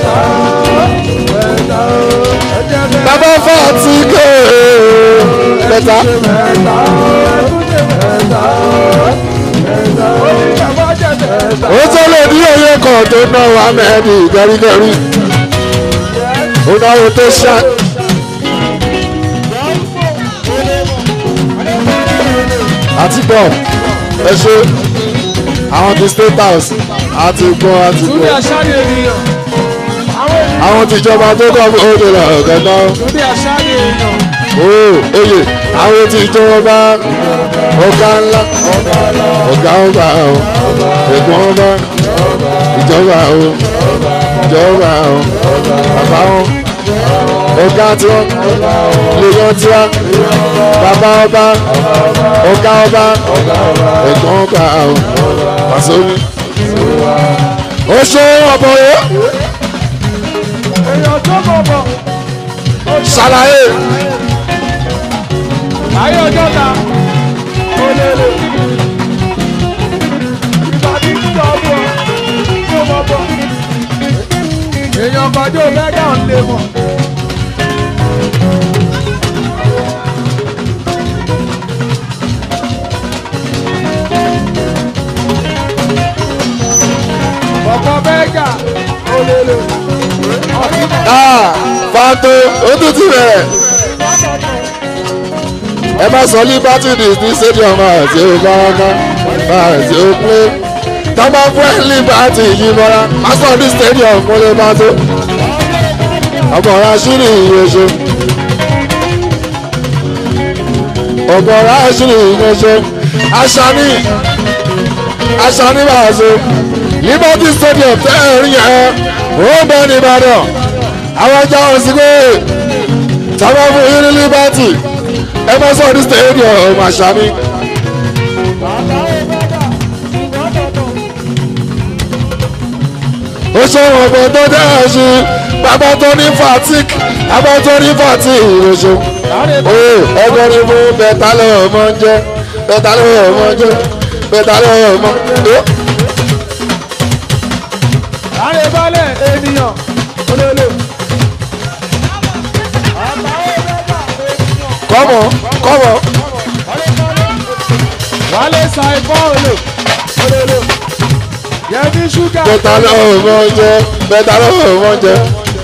C: bàbá fà ti ké bẹ̀ẹ̀ta. ó tó lè ní òye kan tó náwó amẹ́ẹ̀dì gẹ́rígẹ́rí ó náwó tó ṣá. àti gbọ́ ẹ ṣe àwọn ti state house àti gbọ́ àti gbọ́ àwọn tìjọba tó kọ́ fún òde rẹ̀ ọ̀gá náà. oyè àwọn tìjọba ọ̀gá ńlá ọ̀gá ọba o ẹ̀gbọ́n ọba ìjọba o ìjọba o bàbá wọn ọ̀gá tiwọn lèyàn tiwa bàbá ọba ọ̀gá ọba ẹ̀gbọ́n ọba o Paso ni ó ṣe ọ̀bọ̀ yẹn. ṣàlàyé.
B: ayé ọjọ́ ta ó lélẹ̀ ìbàdí tó bọ̀ tó bọ̀ bọ̀ èèyàn kọjú mẹ́gà ń lè mọ̀. ọ̀pọ̀ mẹ́gà ó lélẹ̀.
C: Fanto ó tún ti bẹ̀rẹ̀ ẹ má sọ Liberty ní stadium àti ìbáraká. báyìí ó pé tọ́ba friendly party yìí mọ́ra masọ́ọ̀dì stadium kúnlé bá tó ọ̀bọ̀ra ṣírí ìyẹ̀ṣe ọ̀bọ̀ra ṣírí ìyẹ̀ṣe aṣani báyìí Liberty stadium tẹ́ẹ̀rí yẹn ó bẹ́ẹ̀ ní Ìbàdàn àwọn ajá wọn sí pé tọ́ba fún yín ní Liberty ẹ masọ́ọ̀dì stadium aṣani. ó ṣòwò ọ̀pọ̀ tó dáa ṣe bàbá tó ní fatik bàbá tó ní fatik ìròṣò ẹgbẹ́ ni mo bẹ̀tà lọ́wọ́ mọ́ jẹ́ bẹ̀tà lọ́wọ́ mọ́ jẹ́ bẹ̀tà lọ́wọ́ mọ́.
B: láàrin balẹ̀ ènìyàn olóòlò.
C: kọ́mọ
B: wálé ṣàìfọ́ olóòlò. Yẹmi ṣúgà.
C: bẹ̀tà lọ́wọ́ mọ́ jẹ́ bẹ̀tà lọ́wọ́ mọ́ jẹ́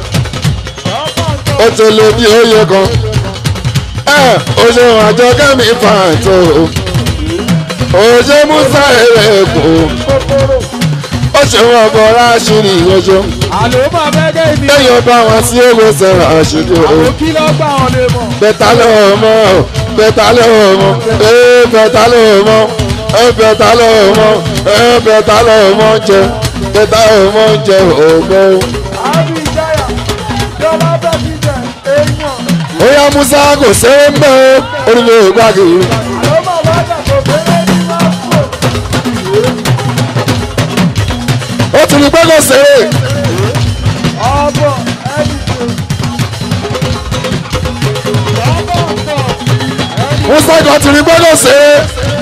C: ó ti lè bí oyè kan ó ṣe àjọ kẹ́mi fàǹtó ó ṣe musa ẹ̀rẹ̀kù ó ṣe wọn bọ̀ láṣìírí ìyẹjọ́
B: àlọ́ máa bẹ́gẹ́ ìní.
C: lẹ́yìn ọba wọn sí ewé sẹ́ra àṣìírí o
B: àwọn kí ló gbà wọn lè mọ̀.
C: bẹ̀tà lọ́wọ́ mọ́ bẹ̀tà lọ́wọ́ mọ́ bẹ̀tà lọ́wọ́ mọ́ bẹ̀tà lọ́wọ́ mọ́ bẹ̀tà lọ́wọ́ mọ́ jẹ bẹ̀tà lọ́wọ́ mọ́ jẹ ògbó.
B: àbí ìjáyà jọba bẹ́ẹ̀ ti jẹ èèyàn.
C: ó yá musa kò sẹ́wọ́n ń bẹ́ orílẹ̀ ìgbàgì.
B: àlọ́ máa bá dàgbò bẹ́ẹ̀ ní máàpù.
C: ó ti rí pé kò sẹ́wọ́n.
B: ọ̀bọ̀ ẹni tó.
C: musa kò ti rí pé kò sẹ́wọ́n.